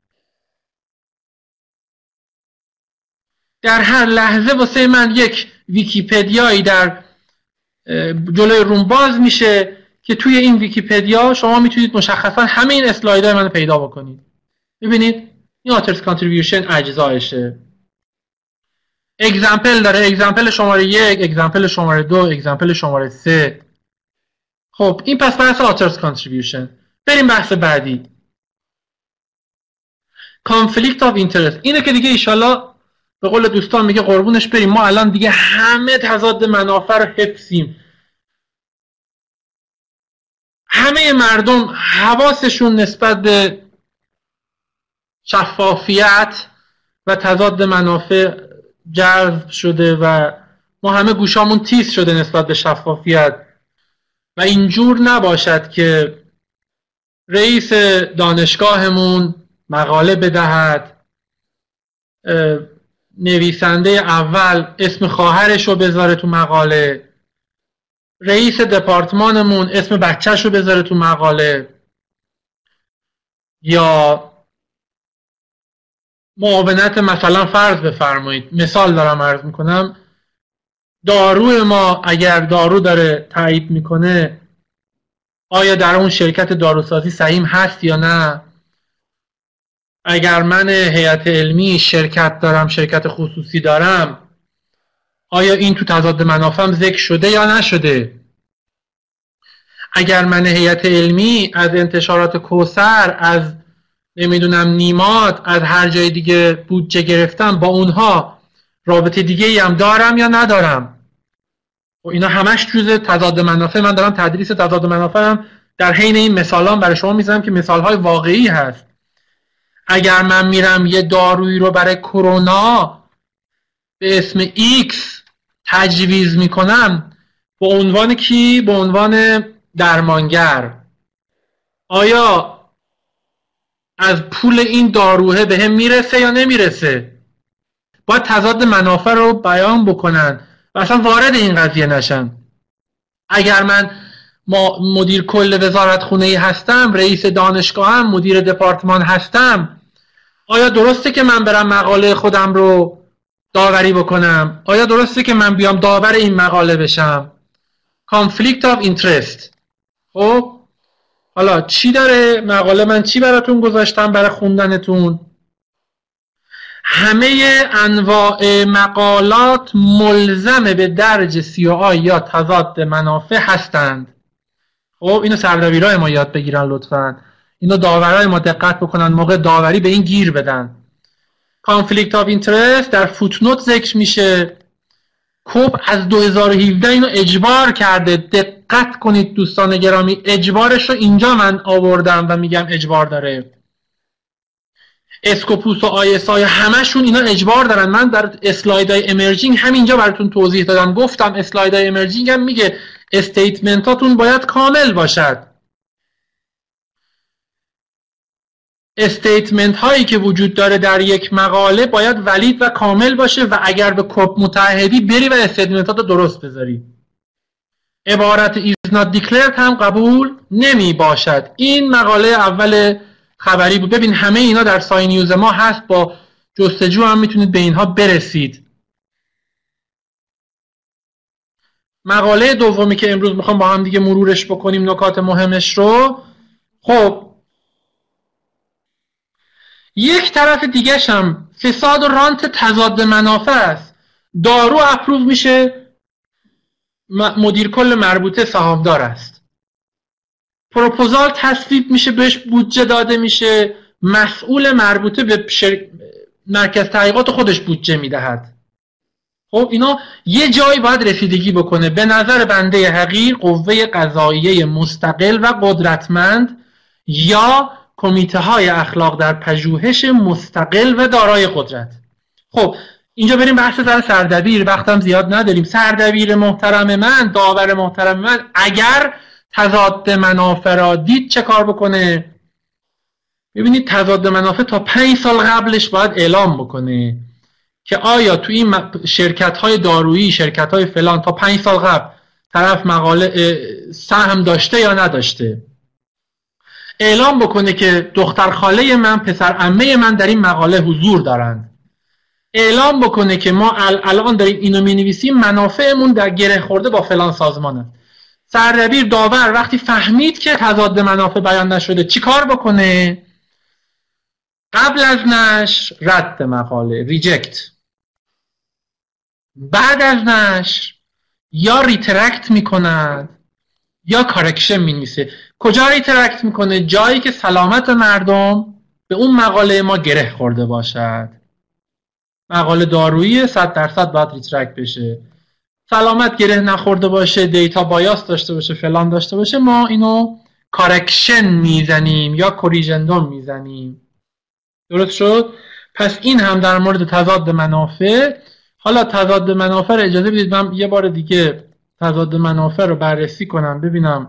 در هر لحظه واسه من یک ویکیپدیایی در جلوی روم باز میشه که توی این ویکیپدیا شما میتونید مشخصا همه این اسلایدهای منو پیدا بکنید. ببینید این آترز کانتریبیوشن اجزایشه. اگزمپل داره، اگزمپل شماره 1، اگزمپل شماره 2، اگزمپل شماره 3. خب این پس بحث آترز کانتریبیوشن. بریم بحث بعدی، کانفلیکت آف اینترست. اینه که دیگه ایشالله به قول دوستان میگه قربونش بریم، ما الان دیگه همه تضاد منافع رو حفظیم. همه مردم حواسشون نسبت به شفافیت و تضاد منافع جذب شده و ما همه گوشامون تیز شده نسبت به شفافیت و اینجور نباشد که رئیس دانشگاهمون مقاله بدهد، نویسنده اول اسم خواهرش رو بذاره تو مقاله، رئیس دپارتمانمون اسم بچهش رو بذاره تو مقاله، یا معاونت مثلا فرض بفرمایید، مثال دارم عرض میکنم، داروی ما اگر دارو داره تایید میکنه آیا در اون شرکت داروسازی سهیم هست یا نه؟ اگر من هیئت علمی شرکت دارم، شرکت خصوصی دارم، آیا این تو تضاد منافعم ذکر شده یا نشده؟ اگر من هیئت علمی از انتشارات کوثر، از نمیدونم نیمات، از هر جای دیگه بودجه گرفتم، با اونها رابطه دیگه ای هم دارم یا ندارم؟ و اینا همش جزء تضاد منافع. من دارم تدریس تضاد منافعم در حین این مثالان برای شما میزنم که مثالهای واقعی هست. اگر من میرم یه دارویی رو برای کرونا به اسم X تجویز میکنم، به عنوان کی؟ به عنوان درمانگر، آیا از پول این داروه به هم میرسه یا نمیرسه؟ باید تضاد منافع رو بیان بکنن و اصلا وارد این قضیه نشن. اگر من مدیر کل وزارتخونه‌ای هستم، رئیس دانشگاهم، مدیر دپارتمان هستم، آیا درسته که من برم مقاله خودم رو داوری بکنم؟ آیا درسته که من بیام داور این مقاله بشم؟ کانفلیکت آف اینترست. خب حالا چی داره مقاله؟ من چی براتون گذاشتم برای خوندنتون؟ همه انواع مقالات ملزم به درج COI یا تضاد منافع هستند. خب اینو سردبیرای ما یاد بگیرن لطفاً، اینو داورای ما دقت بکنن، موقع داوری به این گیر بدن. کانفلیکت آف اینترست در فوتنوت ذکر میشه. کوب از 2017 اینو اجبار کرده. دقت کنید دوستان گرامی، اجبارش رو اینجا من آوردم و میگم اجبار داره. اسکوپوس و ISI همشون اینا اجبار دارن. من در اسلایدهای امرجینگ همینجا براتون توضیح دادم، گفتم اسلایدهای امرجینگ هم میگه استیتمنتاتون باید کامل باشد. استیتمنت هایی که وجود داره در یک مقاله باید ولید و کامل باشه و اگر به کوب متحدی بری و استیتمنتات رو درست بذاری. عبارت is not declared هم قبول نمی باشد. این مقاله اول خبری بود. ببین همه اینا در سای نیوز ما هست، با جستجو هم میتونید به اینها برسید. مقاله دومی که امروز میخوام با هم دیگه مرورش بکنیم نکات مهمش رو، خب یک طرف دیگه‌ش هم فساد و رانت تضاد منافع است. دارو اپروو میشه، مدیر کل مربوطه سهامدار است. پروپوزال تصویب میشه، بهش بودجه داده میشه، مسئول مربوطه به مرکز تحقیقات خودش بودجه میدهد. خب اینا یه جایی باید رسیدگی بکنه. به نظر بنده حقیر قوه قضاییه مستقل و قدرتمند یا کمیته های اخلاق در پژوهش مستقل و دارای قدرت. خب اینجا بریم بحث سردبیر، وقتم زیاد نداریم. سردبیر محترم من، داور محترم من، اگر تضاد منافع را دید چه کار بکنه؟ ببینید تضاد منافع تا 5 سال قبلش باید اعلام بکنه که آیا تو این شرکت های دارویی، شرکت های فلان تا 5 سال قبل طرف مقاله سهم داشته یا نداشته. اعلام بکنه که دختر خاله من، پسر عمه من در این مقاله حضور دارند. اعلام بکنه که ما الان داریم اینو می‌نویسیم، منافعمون در گره خورده با فلان سازمان است. سردبیر داور وقتی فهمید که تضاد منافع بیان نشده چی کار بکنه؟ قبل از نشر رد مقاله، ریجکت. بعد از نشر یا ریترکت میکند یا کارکشن مینویسه. کجا ریترکت میکنه؟ جایی که سلامت مردم به اون مقاله ما گره خورده باشد. مقاله دارویی 100% باید ریترکت بشه. سلامت گره نخورده باشه، دیتا بایاس داشته باشه، فلان داشته باشه، ما اینو کارکشن میزنیم یا کوریژندوم میزنیم. درست شد؟ پس این هم در مورد تضاد منافع. حالا تضاد منافع رو اجازه بدید من یه بار دیگه تضاد منافع رو بررسی کنم ببینم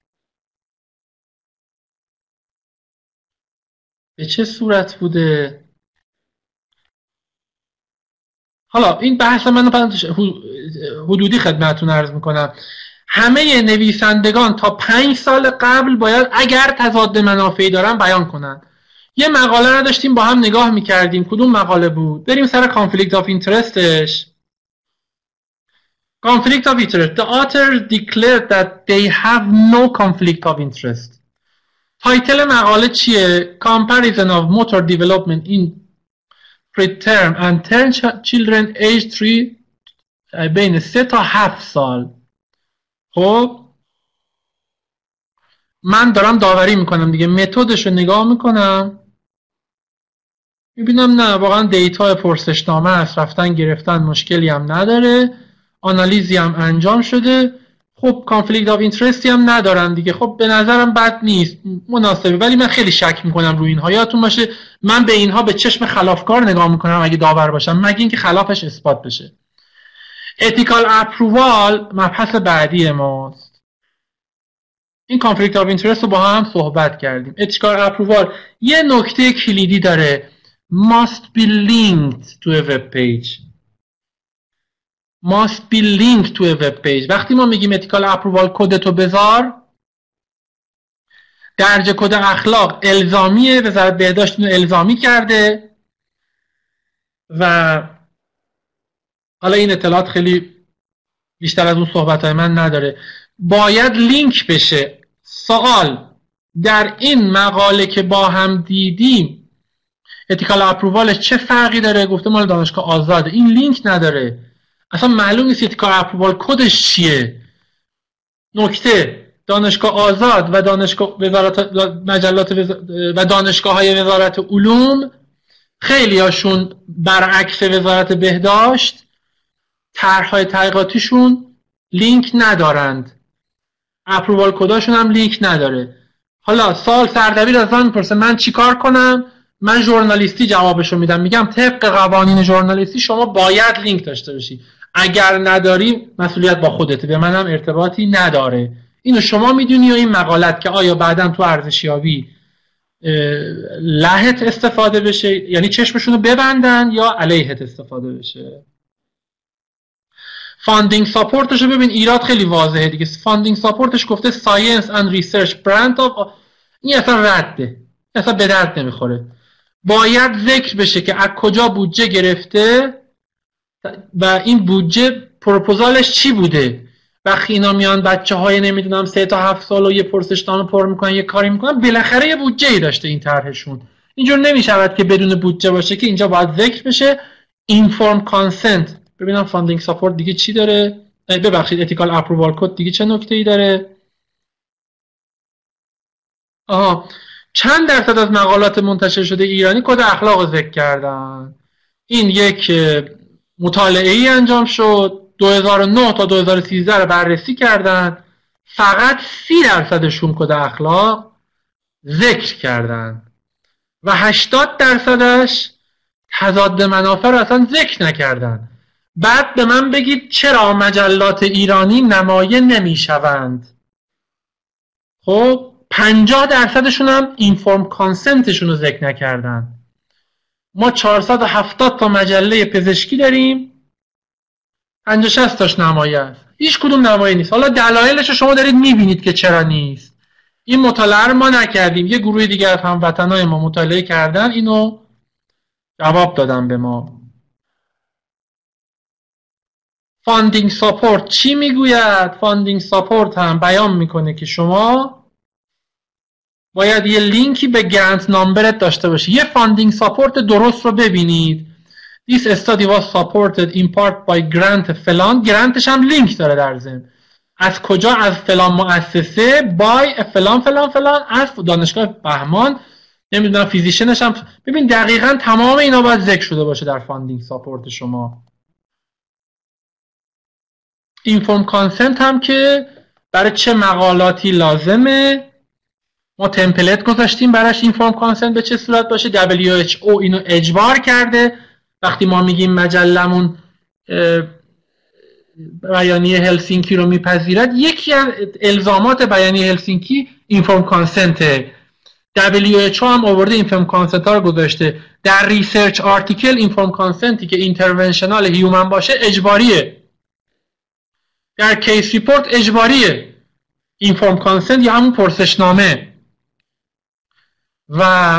به چه صورت بوده. حالا این بحث من حدودی خدمتتون عرض میکنم. همه نویسندگان تا 5 سال قبل باید اگر تضاد منافعی دارن بیان کنن. یه مقاله رو داشتیم با هم نگاه میکردیم، کدوم مقاله بود؟ بریم سر کانفلیکت آف اینترستش. Conflict of interest. The authors declared that they have no conflict of interest. تایتل مقاله چیه؟ Comparison of motor development in preterm and term children age 3 بین 3 تا 7 سال. خب من دارم داوری میکنم دیگه، متدش رو نگاه میکنم میبینم نه واقعا دیتا پرسشنامه است، رفتن گرفتن مشکلی هم نداره، آنالیزی هم انجام شده. خب کانفلیکت آف اینترستی هم ندارن دیگه. خب به نظرم بد نیست، مناسبه. ولی من خیلی شک میکنم روی اینها. یادتون باشه من به اینها به چشم خلافکار نگاه میکنم اگه داور باشم، مگه اینکه خلافش اثبات بشه. ethical approval مبحث بعدی ماست. این کانفلیکت آف اینترست رو با هم صحبت کردیم. ethical approval یه نکته کلیدی داره، must be linked to a web page. must be linked to a web page. وقتی ما میگیم ethical approval کدتو بذار، درجه کد اخلاق الزامیه، وزارت بهداشت اینو الزامی کرده و حالا این اطلاعات خیلی بیشتر از اون صحبتهای من نداره. باید لینک بشه. سوال در این مقاله که با هم دیدیم ethical approvalش چه فرقی داره؟ گفته مال دانشگاه آزاده، این لینک نداره، اصلا معلوم نیست ethical approval کدش چیه. نکته دانشگاه آزاد و دانشگاه وزارت مجلات و دانشگاه‌های وزارت علوم خیلی هاشون برعکس وزارت بهداشت طرح‌های تحقیقاتیشون لینک ندارند، اپرووال کداشون هم لینک نداره. حالا سال سردبیر از من میپرسه من چیکار کنم؟ من ژورنالیستی جوابشو میدم، میگم طبق قوانین ژورنالیستی شما باید لینک داشته باشی، اگر نداری مسئولیت با خودته، به منم ارتباطی نداره. اینو شما میدونی و این مقالت که آیا بعداً تو ارزشیابی لهت استفاده بشه، یعنی چشمشونو ببندن، یا علیهت استفاده بشه. فاندینگ ساپورتش رو ببین، ایراد خیلی واضحه دیگه. فاندینگ ساپورتش گفته ساینس اند ریسرچ برند آف، این اصلا رده، اصلا به درد نمیخوره. باید ذکر بشه که از کجا بودجه گرفته و این بودجه پروپوزالش چی بوده. وقتی اینا میان بچه‌های نمیدونم 3 تا 7 سال و یه پرسشنامه پر میکنن، یه کاری میکنن، بالاخره یه بودجه‌ای داشته این طرحشون. اینجور نمیشود که بدون بودجه باشه، که اینجا باید ذکر بشه. اینفورم کانسنت. ببینم فاندینگ ساپورت دیگه چی داره. ببخشید ethical approval code دیگه چه نکته‌ای داره؟ چند درصد از مقالات منتشر شده ایرانی کد اخلاق ذکر کردن. این یک مطالعه‌ای انجام شد 2009 تا 2013 رو بررسی کردن، فقط 30% کد اخلاق ذکر کردن و 80%ش تضاد منافع رو اصلا ذکر نکردن. بعد به من بگید چرا مجلات ایرانی نمایه نمیشوند؟ خب 50%شون هم اینفورم کانسنتشون رو ذکر نکردن. ما 470 تا مجله پزشکی داریم، 50-60 تاش نمایه است، هیچ کدوم نمایه نیست. حالا دلایلش رو شما دارید میبینید که چرا نیست. این مطالعه رو ما نکردیم، یه گروه دیگه از هموطنای ما مطالعه کردن، اینو جواب دادن به ما. فاندینگ ساپورت چی میگوید؟ فاندینگ ساپورت هم بیان میکنه که شما باید یه لینکی به گرانت نامبرت داشته باشی. یه فاندینگ ساپورت درست رو ببینید. This study was supported in part by grant فلان، گرانتش هم لینک داره در ضمن. از کجا؟ از فلان مؤسسه، بای فلان فلان فلان، از دانشگاه بهمان، نمیدونم فیزیشنش هم. ببین دقیقاً تمام اینا باید ذکر شده باشه در فاندینگ ساپورت شما. اینفورم کانسنت هم که برای چه مقالاتی لازمه، ما تمپلیت گذاشتیم براش اینفورم کانسنت به چه صورت باشه. WHO اینو اجبار کرده. وقتی ما میگیم مجلمون بیانیه هلسینکی رو میپذیرد، یکی از الزامات بیانیه هلسینکی اینفورم کانسنته. WHO هم آورده اینفورم کانسنت ها رو گذاشته. در ریسرچ آرتیکل اینفورم کانسنتی که اینترونشنال هیومن باشه اجباریه. در کیس ریپورت اجباریه اینفورم کانسنت یا همون پرسشنامه. و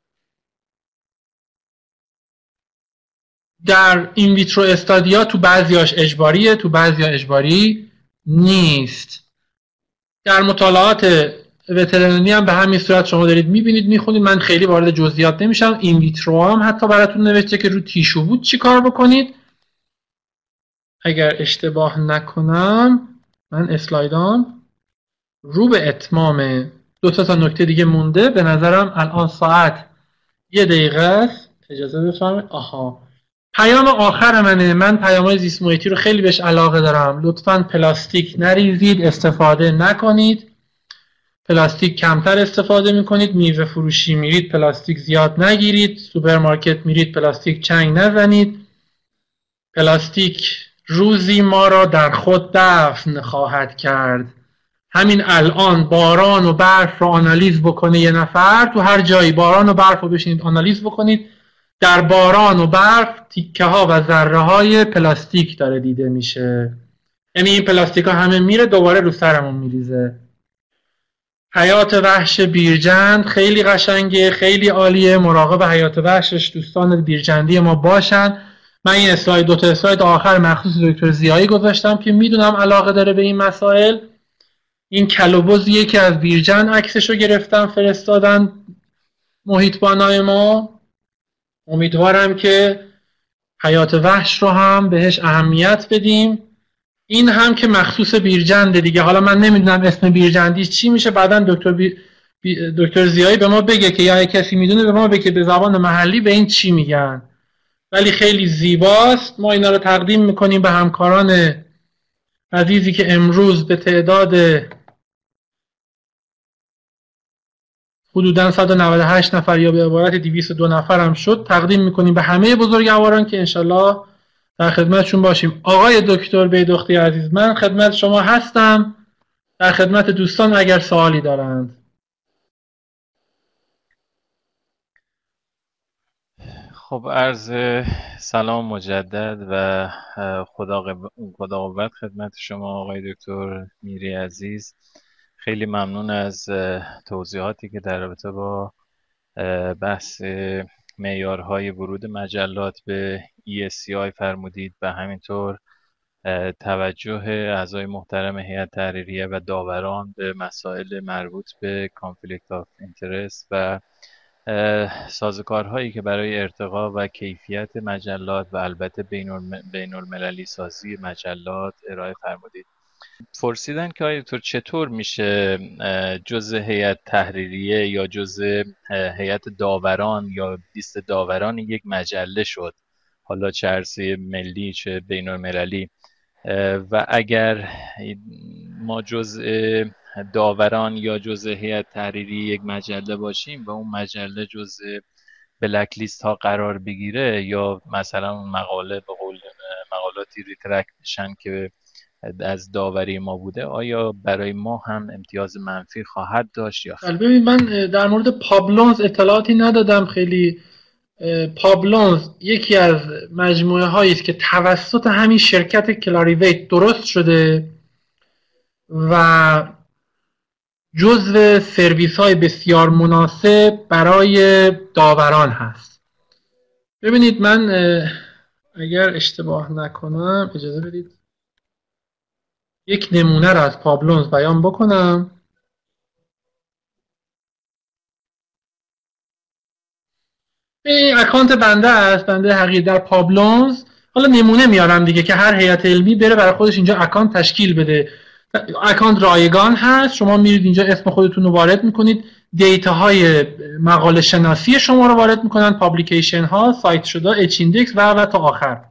در این ویترو استادیا تو بعضیاش اجباریه، تو بعضیا اجباری نیست. در مطالعات وترینری هم به همین صورت شما دارید میبینید میخونید، من خیلی وارد جزئیات نمیشم. این ویترو هم حتی براتون نوشته که رو تیشو بود چی کار بکنید. اگر اشتباه نکنم من اسلایدام رو به اتمامه. 2 تا نکته دیگه مونده. به نظرم الان ساعت 1 دقیقه است. اجازه بفرمایید. پیام آخر منه. من پیام‌های زیست محیطی رو خیلی بهش علاقه دارم. لطفاً پلاستیک نریزید، استفاده نکنید. پلاستیک کمتر استفاده میکنید. میوه فروشی میرید پلاستیک زیاد نگیرید. سوپرمارکت میرید پلاستیک چنگ نزنید. پلاستیک روزی ما را در خود دفن خواهد کرد. همین الان باران و برف رو آنالیز بکنه یه نفر، تو هر جایی باران و برف رو بشینید آنالیز بکنید، در باران و برف تیکه ها و ذره های پلاستیک داره دیده میشه. یعنی این پلاستیک ها همه میره دوباره رو سرمون میریزه. حیات وحش بیرجند خیلی قشنگه، خیلی عالیه. مراقب حیات وحشش دوستان بیرجندی ما باشن. من این اسلاید 2 تا اسلاید آخر مخصوص دکتر ضیایی گذاشتم که میدونم علاقه داره به این مسائل. این کلوبوزیه که از بیرجند عکسشو گرفتم فرستادن محیطبانای ما. امیدوارم که حیات وحش رو هم بهش اهمیت بدیم. این هم که مخصوص بیرجند دیگه. حالا من نمیدونم اسم بیرجندیش چی میشه، بعداً دکتر ضیایی به ما بگه که یا کسی میدونه به ما بگه به زبان محلی به این چی میگن. ولی خیلی زیباست. ما اینا رو تقدیم میکنیم به همکاران عزیزی که امروز به تعداد حدوداً 198 نفر یا به عبارت 202 نفر هم شد. تقدیم میکنیم به همه بزرگواران که انشالله در خدمتشون باشیم. آقای دکتر بیدختی عزیز، من خدمت شما هستم، در خدمت دوستان اگر سوالی دارند. خب عرض سلام مجدد و خدا قوت خدمت شما آقای دکتر میری عزیز. خیلی ممنون از توضیحاتی که در رابطه با بحث معیارهای ورود مجلات به ESCI فرمودید و همینطور توجه اعضای محترم هیئت تحریریه و داوران به مسائل مربوط به کانفلیکت آف اینترست و سازوکارهایی که برای ارتقا و کیفیت مجلات و البته بین المللی سازی مجلات ارائه فرمودید. پرسیدن که آیا دکتر چطور میشه جزء هیئت تحریریه یا جزء هیئت داوران یا لیست داوران یک مجله شد، حالا چه عرصه ملی چه بین المللی، و اگر ما جزء داوران یا جزء هیئت تحریری یک مجله باشیم و اون مجله جزء بلک لیست ها قرار بگیره یا مثلا اون مقاله به قول مقالاتی ریترکت بشن که از داوری ما بوده، آیا برای ما هم امتیاز منفی خواهد داشت یا خیر؟ ببین من در مورد پابلونز اطلاعاتی ندادم خیلی. پابلونز یکی از مجموعه هایی است که توسط همین شرکت کلاریویت درست شده و جزو سرویس های بسیار مناسب برای داوران هست. ببینید من اگر اشتباه نکنم اجازه بدید یک نمونه را از پابلونز بیان بکنم. این اکانت بنده است، بنده حقیقی در پابلونز. حالا نمونه میارم دیگه که هر هیئت علمی بره برای خودش اینجا اکانت تشکیل بده. اکانت رایگان هست، شما میرید اینجا اسم خودتون رو وارد میکنید، دیتاهای مقاله شناسی شما رو وارد میکنن، پابلیکیشن ها، سایت شده، اچ ایندکس و تا آخر.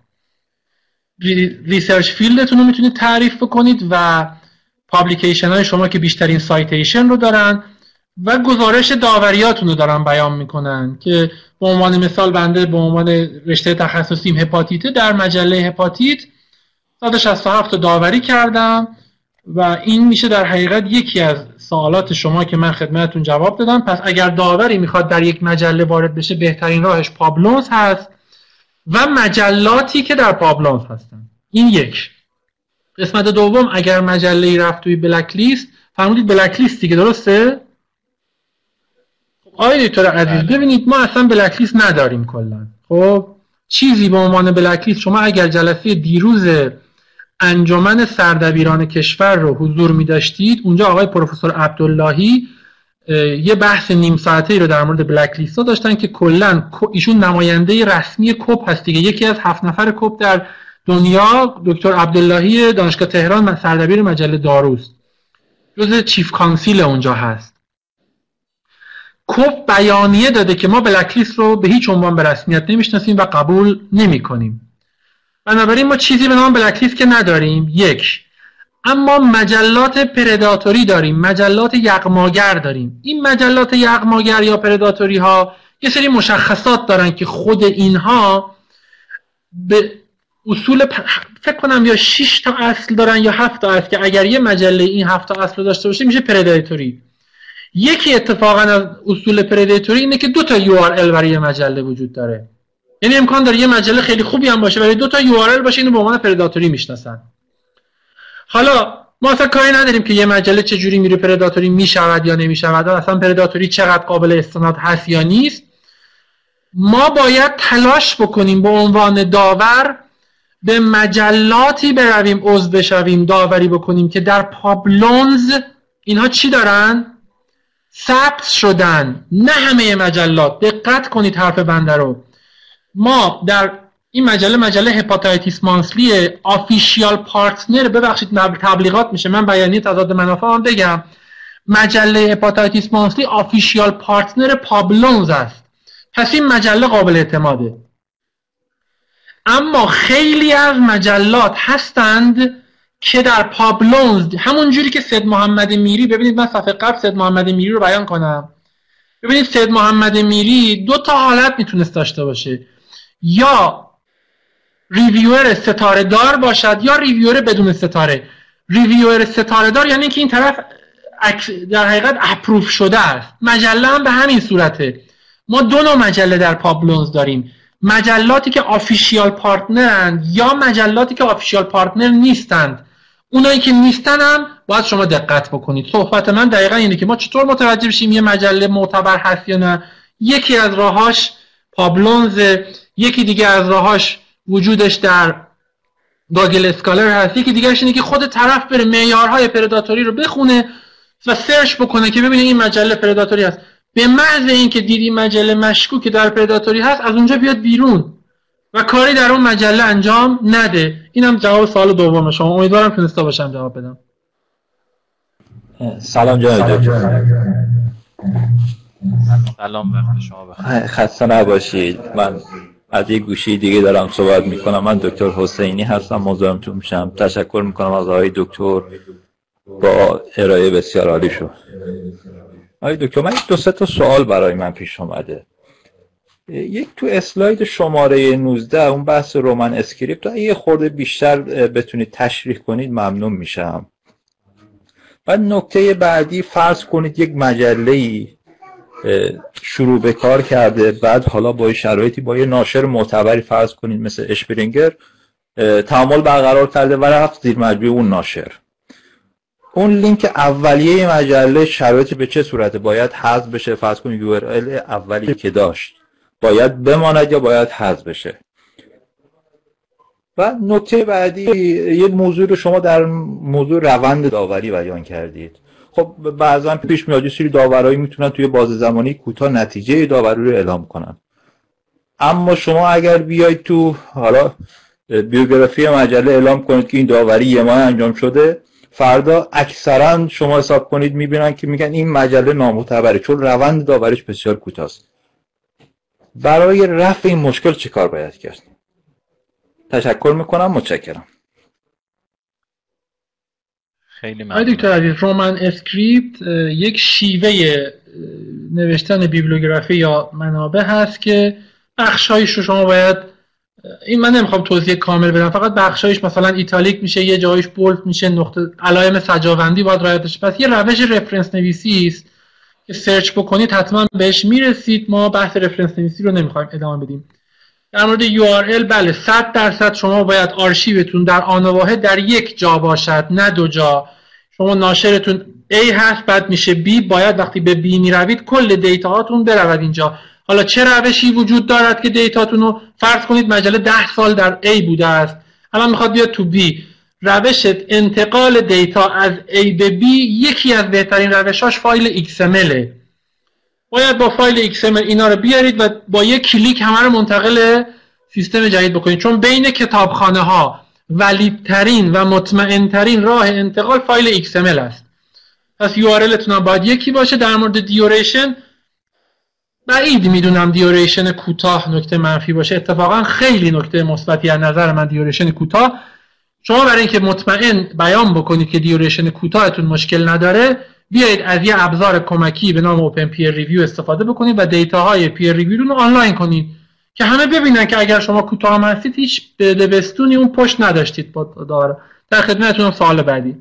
ریسرچ فیلدتون رو میتونید تعریف بکنید و پابلیکیشن های شما که بیشترین سایتیشن رو دارن و گزارش داوریاتون رو دارن بیان میکنن که به عنوان مثال بنده به عنوان رشته تخصصیم هپاتیت در مجله هپاتیت 167 داوری کردم و این میشه در حقیقت یکی از سوالات شما که من خدمتتون جواب دادم. پس اگر داوری میخواد در یک مجله وارد بشه بهترین راهش پابلونز هست و مجلاتی که در پابلونز هستن. این یک. قسمت دوم، اگر مجله‌ای رفت توی بلک لیست، فرمودید بلک لیست دیگه، درسته؟ آقای دکتر عزیز ببینید ما اصلا بلک لیست نداریم کلا. خب چیزی به عنوان بلک لیست، شما اگر جلسه دیروز انجمن سردبیران کشور رو حضور می داشتید، اونجا آقای پروفسور عبداللهی یه بحث نیم ساعته رو در مورد بلک لیست ها داشتن که کلا ایشون نماینده رسمی کوپ هست دیگه، یکی از 7 نفر کوپ در دنیا. دکتر عبداللهی دانشگاه تهران سردبیر مجله داروست، جزء چیف کانسیل اونجا هست. کوپ بیانیه داده که ما بلک لیست رو به هیچ عنوان به رسمیت نمیشناسیم و قبول نمی‌کنیم. بنابراین ما چیزی به نام بلک لیست که نداریم. یک، اما مجلات پرداتوری داریم، مجلات یغماگر داریم. این مجلات یغماگر یا پرداتوری ها یه سری مشخصات دارن که خود اینها به اصول فکر کنم یا 6 تا اصل دارن یا 7 تا اصل که اگر یه مجله این 7 تا اصل رو داشته باشه میشه پرداتوری. یکی اتفاقا از اصول پرداتوری اینه که 2 تا URL برای مجله وجود داره. یعنی امکان داره یه مجله خیلی خوبی هم باشه ولی 2 تا URL باشه، اینو به عنوان پرداتوری میشناسن. حالا ما اصلا کاری نداریم که یه مجله چجوری میره پرداتوری میشود یا نمیشود، اصلا پرداتوری چقدر قابل استناد هست یا نیست. ما باید تلاش بکنیم به عنوان داور به مجلاتی برویم، عضو بشویم، داوری بکنیم که در پابلونز اینها چی دارن؟ ثبت شدن. نه همه مجلات، دقت کنید حرف بنده رو. ما در این مجله هپاتایتیس مانسلی آفیشیال پارتنر، ببخشید تبلیغات میشه، من بیانیه تضاد منافع آن بگم، مجله هپاتایتیس مانسلی آفیشیال پارتنر پابلونز است. پس این مجله قابل اعتماده. اما خیلی از مجلات هستند که در پابلونز، همون جوری که سید محمد میری، ببینید من صفحه قبل سید محمد میری رو بیان کنم. ببینید سید محمد میری 2 تا حالت میتونست داشته باشه، یا ریویور ستاره دار باشد یا ریویور بدون ستاره. ریویور ستاره دار یعنی که این طرف در حقیقت اپروف شده است. مجله هم به همین صورته. ما 2 نوع مجله در پابلونز داریم، مجلاتی که آفیشیال پارتنرند یا مجلاتی که آفیشیال پارتنر نیستند. اونایی که نیستن هم باید شما دقت بکنید. صحبت من دقیقا اینه که ما چطور متوجه بشیم یه مجله معتبر هست یا نه. یکی از راهاش پابلونز، یکی دیگه از راهاش وجودش در گاگل اسکالر هست، یکی دیگهش اینه که خود طرف بره معیارهای پرداتوری رو بخونه و سرچ بکنه که ببینه این مجله پرداتوری هست. به محض اینکه دیدی مجله مشکوک در پرداتوری هست از اونجا بیاد بیرون و کاری در اون مجله انجام نده. اینم جواب سوال دوم شما. امیدوارم تونسته باشم جواب بدم. سلام جناب دکتر. سلام، وقت شما بخیر. خسته نباشید. من از یک گوشی دیگه دارم صحبت میکنم. من دکتر حسینی هستم، مزاحمتون میشم. تشکر میکنم از آقای دکتر با ارائه بسیار عالی شد. آقای دکتر، من دو سه تا سوال برای من پیش اومده. یک تو اسلاید شماره 19 اون بحث رومن اسکریپت یه خورده بیشتر بتونید تشریح کنید ممنون میشم. بعد نکته بعدی، فرض کنید یک مجله‌ای شروع به کار کرده، بعد حالا با شرایطی با یه ناشر معتبری فرض کنید مثل اشپرینگر تعامل برقرار کرده و رفت زیر مجموعه اون ناشر. اون لینک اولیه مجله شرایطی به چه صورته؟ باید حذف بشه؟ فرض کنید URL اولی که داشت باید بماند یا باید حذف بشه؟ و نکته بعدی، یه موضوع رو شما در موضوع روند داوری بیان کردید. خب بعضا پیش میاد یه سری داورایی میتونن توی باز زمانی کوتاه نتیجه داوری رو اعلام کنن، اما شما اگر بیاید تو حالا بیوگرافی مجله اعلام کنید که این داوری یه ماه انجام شده، فردا اکثرا شما حساب کنید میبینن که میگن این مجله نامعتبره چون روند داوریش بسیار کوتاست. برای رفع این مشکل چه کار باید کرد؟ تشکر میکنم، متشکرم. خیلی ممنون. دکتر عزیز، رومن اسکریپت یک شیوه نوشتن بیبلیوگرافی یا منابع هست که بخشایش رو شما باید، این من نمیخوام توضیح کامل بدم، فقط بخشایش مثلا ایتالیک میشه، یه جایش بولد میشه، نقطه علائم سجاوندی باید رعایتش. پس یه روش رفرنس نویسی است که سرچ بکنید حتما بهش میرسید. ما بحث رفرنس نویسی رو نمیخوایم ادامه بدیم. در مورد URL، بله 100% شما باید آرشیوتون در آن واحد در یک جا باشد، نه دو جا. شما ناشرتون A هست بعد میشه B، باید وقتی به B میروید کل دیتا هاتون برود اینجا. حالا چه روشی وجود دارد که دیتاتون رو، فرض کنید مجله 10 سال در A بوده است، الان میخواد بیاد تو B. روش انتقال دیتا از A به B یکی از بهترین روشاش فایل XML. باید با فایل XML اینا رو بیارید و با یک کلیک همه رو منتقل سیستم جدید بکنید، چون بین کتابخانه ها ولیدترین و مطمئنترین راه انتقال فایل XML است. پس URL تون هم باید یکی باشه. در مورد دیوریشن، بعید میدونم دیوریشن کوتاه نکته منفی باشه، اتفاقا خیلی نکته مثبتی از نظر من دیوریشن کوتاه. شما برای اینکه مطمئن بیان بکنید که دیوریشن کوتاهتون مشکل نداره، بیایید از یه ابزار کمکی به نام اوپن پیر ریویو استفاده بکنید و دیتاهای پیر ریویو رو آنلاین کنید که همه ببینن که اگر شما کوتاه هم هستید هیچ بدبستونی اون پشت نداشتید. با در خدمتتونم. سوال بعدی.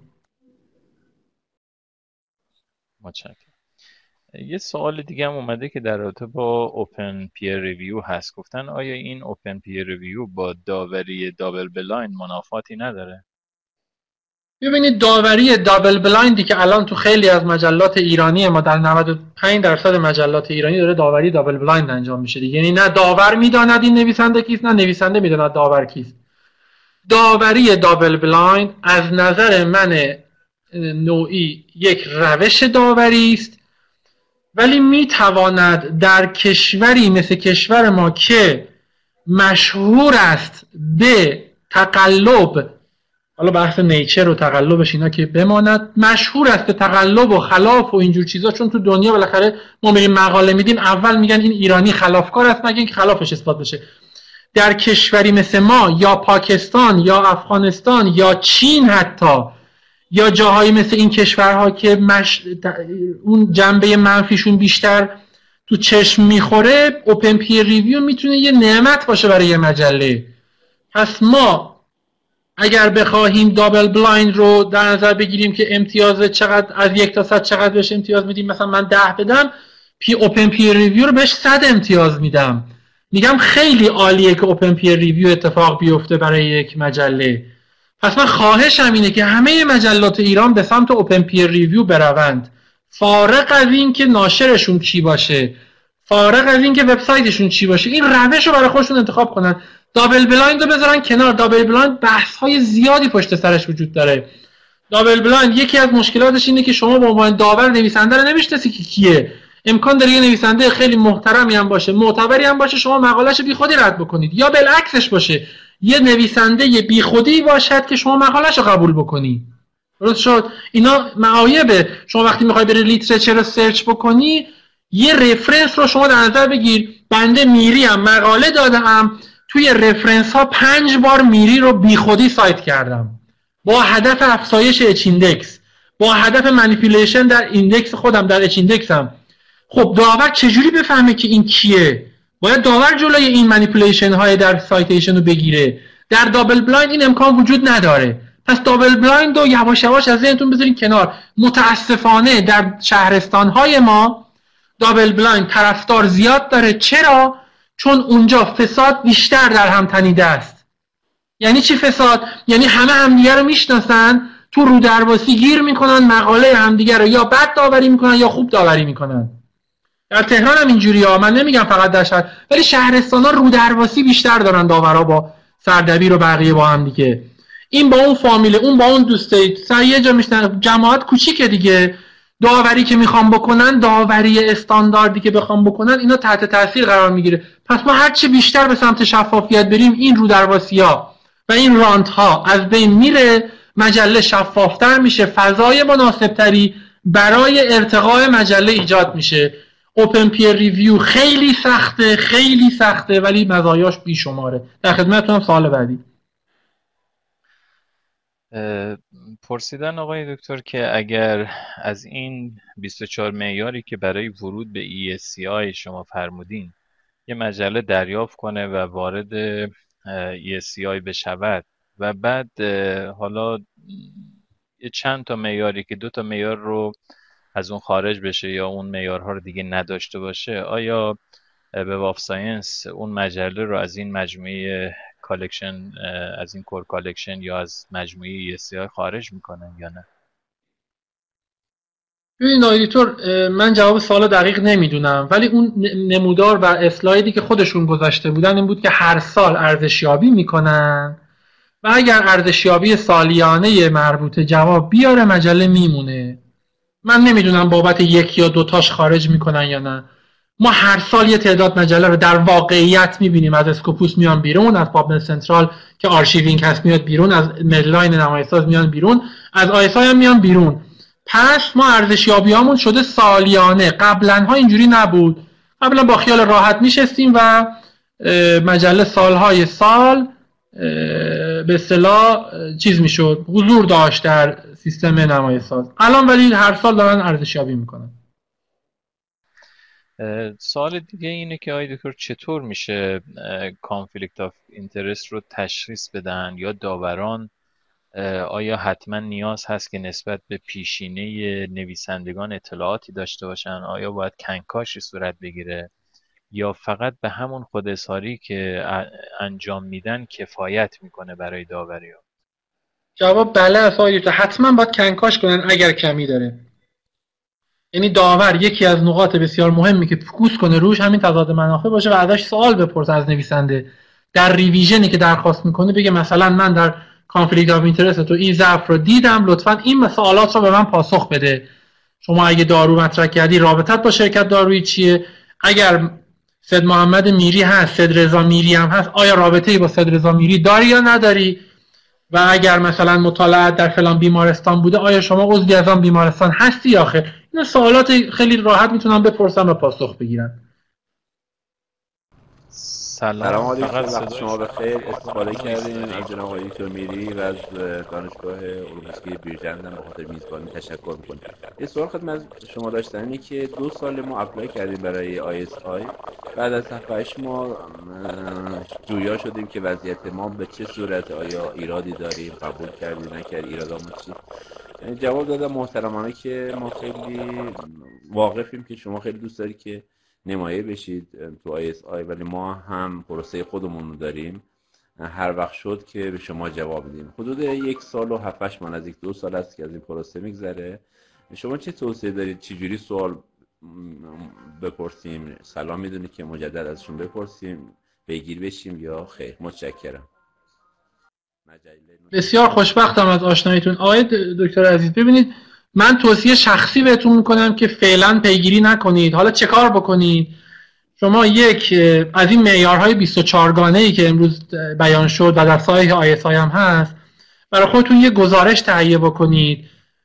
متشکرم. یه سوال دیگه هم اومده که در رابطه با اوپن پیر ریویو هست. گفتن آیا این اوپن پیر ریویو با داوری دابل بلایند منافاتی نداره؟ ببینید، داوری دابل بلایندی که الان تو خیلی از مجلات ایرانی ما، در 95% مجلات ایرانی داره داوری دابل بلایند انجام میشه. یعنی نه داور میداند این نویسنده کیست، نه نویسنده میداند داور کیست. داوری دابل بلایند از نظر من نوعی یک روش داوری است، ولی میتواند در کشوری مثل کشور ما که مشهور است به تقلب، حالا بحث نیچر و تقلبش اینا که بماند، مشهور است به تقلب و خلاف و اینجور چیزا، چون تو دنیا بالاخره ما میریم مقاله میدیم اول میگن این ایرانی خلافکار است مگه اینکه خلافش اثبات بشه. در کشوری مثل ما یا پاکستان یا افغانستان یا چین حتی، یا جاهایی مثل این کشورها که اون جنبه منفیشون بیشتر تو چشم میخوره، اوپن پیر ریویو میتونه یه نعمت باشه برای یه مجله. پس ما اگر بخواهیم دابل بلایند رو در نظر بگیریم که امتیاز چقدر از 1 تا 100 چقدر بهش امتیاز میدیم، مثلا من 10 بدم، اوپن پیر ریویو رو بهش 100 امتیاز میدم. میگم خیلی عالیه که اوپن پیر ریویو اتفاق بیفته برای یک مجله. پس من خواهشم اینه که همه مجلات ایران به سمت اوپن پیر ریویو بروند، فارغ از این که ناشرشون کی باشه، فارغ از این که وبسایتشون چی باشه، این روش رو برای خودشون انتخاب کنن. دابل بلایند رو بذارن کنار. دابل بلایند بحث‌های زیادی پشت سرش وجود داره. دابل بلایند یکی از مشکلاتش اینه که شما به عنوان داور نویسنده رو نمیشناسی که کیه. امکان داره یه نویسنده خیلی محترمی هم باشه، معتبری هم باشه، شما مقاله‌شو بیخودی رد بکنید، یا بالعکسش باشه یه نویسنده بیخودی باشد که شما مقاله‌شو قبول بکنی. درست شد؟ اینا معایبه. شما وقتی میخوای بری لیترچر رو سرچ بکنی، یه رفرنس رو شما در نظر بگیر. بنده میری هم مقاله دادم، توی رفرنس ها 5 بار میری رو بیخودی سایت کردم با هدف افزایش اچ ایندکس، با هدف منیپولیشن در ایندکس خودم، در اچ ایندکسم. خب داور چجوری بفهمه که این کیه؟ باید داور جلوی این منیپولیشن های در سایتیشن رو بگیره. در دابل بلایند این امکان وجود نداره. پس دابل بلایند رو یواش یواش از ذهنتون بذارید کنار. متاسفانه در شهرستان های ما دابل بلایند طرفدار زیاد داره. چرا؟ چون اونجا فساد بیشتر در هم تنیده است. یعنی چی فساد؟ یعنی همه همدیگه رو میشناسن، تو رودرواسی گیر میکنن، مقاله همدیگه رو یا بد داوری میکنن یا خوب داوری میکنن. در تهران هم اینجوری ها، من نمیگم فقط در شهر، ولی شهرستان ها رودرواسی بیشتر دارن داورا با سردبیر و بقیه با هم دیگه. این با اون فامیله، اون با اون دوسته، سر یه جا میشنن، جماعت کوچیکه دیگه. داوری که میخوام بکنن، داوری استانداردی که بخوام بکنن، اینا تحت تاثیر قرار میگیره. پس ما هرچی بیشتر به سمت شفافیت بریم، این رودرواسی‌ها و این رانت ها از بین میره، مجله شفافتر میشه، فضای مناسبتری برای ارتقاء مجله ایجاد میشه. اوپن پیر ریویو خیلی سخته ولی مزایاش بیشماره. در خدمتتونم. سوال بعدی. پرسیدن آقای دکتر که اگر از این 24 معیاری که برای ورود به ESCI شما فرمودین یه مجله دریافت کنه و وارد ESCI بشود و بعد حالا یه چند تا معیاری که 2 تا معیار رو از اون خارج بشه یا اون معیارها رو دیگه نداشته باشه، آیا به واف ساینس اون مجله رو از این مجموعه کالکشن، از این کور کالکشن یا از مجموعه ESCI خارج میکنن یا نه؟ ببینید آقای دکتر، من جواب سوال دقیق نمیدونم، ولی اون نمودار و اسلایدی که خودشون گذاشته بودن این بود که هر سال ارزشیابی میکنن و اگر ارزشیابی سالیانه مربوطه جواب بیاره مجله میمونه. من نمیدونم بابت 1 یا 2 تاش خارج میکنن یا نه. ما هر سال یه تعداد مجله رو در واقعیت میبینیم. از اسکوپوس میان بیرون، از پابمد سنترال که آرشیوینگ هست میاد بیرون، از مدلاین نمایش‌ساز میان بیرون، از آیسای هم میان بیرون. پس ما ارزشیابیامون شده سالیانه. قبلنها اینجوری نبود. قبلا با خیال راحت میشستیم و مجله سالهای سال به اصطلاح چیز میشد، حضور داشت در سیستم نمایش‌ساز. الان ولی هر سال دارن ارزشیابی میکنن. سوال دیگه اینه که آقای دکتر چطور میشه کانفلیکت آف اینترست رو تشخیص بدن، یا داوران آیا حتما نیاز هست که نسبت به پیشینه نویسندگان اطلاعاتی داشته باشن؟ آیا باید کنکاشی صورت بگیره یا فقط به همون خود اظهاری که انجام میدن کفایت میکنه برای داوری ها؟ جواب بله است آقای دکتر. حتما باید کنکاش کنن اگر کمی داره. یعنی داور یکی از نقاط بسیار مهمی که فوکوس کنه روش همین تضاد منافع باشه و ازش سوال بپرسه از نویسنده. در ریویژنی که درخواست میکنه بگه مثلا من در کانفلیکت آف اینترست تو این ضعف رو دیدم، لطفاً این سوالات رو به من پاسخ بده. شما اگه دارو مطرح کردی رابطت با شرکت دارویی چیه؟ اگر سید محمد میری هست، سید رضا میری هم هست، آیا رابطه‌ای با سید رضا میری داری یا نداری؟ و اگر مثلا مطالعات در فلان بیمارستان بوده، آیا شما عضوی از آن بیمارستان هستی یا خیر؟ این سوالات خیلی راحت میتونن بپرسن و پاسخ بگیرن. سلام علیکم، وقت شما بخیر. استفاده کردیم از جناب آقای دکتر میری و از دانشگاه علوم پزشکی بیرجند به خاطر میزبانی تشکر میکنم. یه سوال خدمت شما داشتم اینه که 2 سال ما اپلای کردیم برای ISI، بعد از 7-8 ماه جویا شدیم که وضعیت ما به چه صورت، آیا ایرادی داریم، قبول کردیم نکردیم، ایرادامون چی؟ جواب دادم محترمانه که ما خیلی واقفیم که شما خیلی دوست دارید که نمایه بشید تو ISI، ولی ما هم پروسه خودمون رو داریم. هر وقت شد که به شما جواب بدیم. حدود 1 سال و 7-8 ماه، نزدیک 2 سال است که از این پروسه میگذره. شما چه توصیه دارید؟ چجوری سوال بپرسیم؟ سلام میدونید که مجدد ازشون بپرسیم بگیر بشیم یا خیر؟ متشکرم. بسیار خوشبختم از آشناییتون آقای دکتر عزیز. ببینید من توصیه شخصی بهتون میکنم که فعلا پیگیری نکنید. حالا چه کار بکنید؟ شما یک از این معیارهای 24 گانه‌ای که امروز بیان شد و در سایه ISI هم هست، برای خودتون یه گزارش تهیه بکنید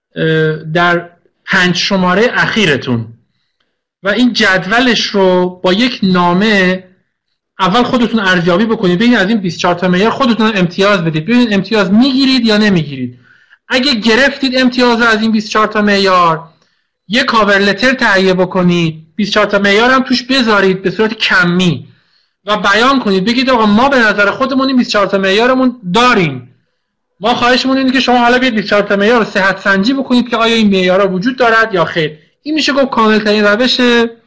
در 5 شماره اخیرتون و این جدولش رو با یک نامه اول خودتون ارزیابی بکنید، ببینید از این 24 تا معیار خودتون امتیاز بدید، ببینید امتیاز میگیرید یا نمیگیرید. اگه گرفتید امتیاز از این 24 تا معیار، یک کاور لتر تهیه بکنید، 24 تا معیار هم توش بذارید به صورت کمی و بیان کنید، بگید آقا ما به نظر خودمون این 24 تا معیارمون داریم، ما خواهشمون اینه که شما حالا بیاید 24 تا معیار رو صحت سنجی بکنید که آیا این معیارها وجود دارد یا خیر. این میشه گفت کامل‌ترین روش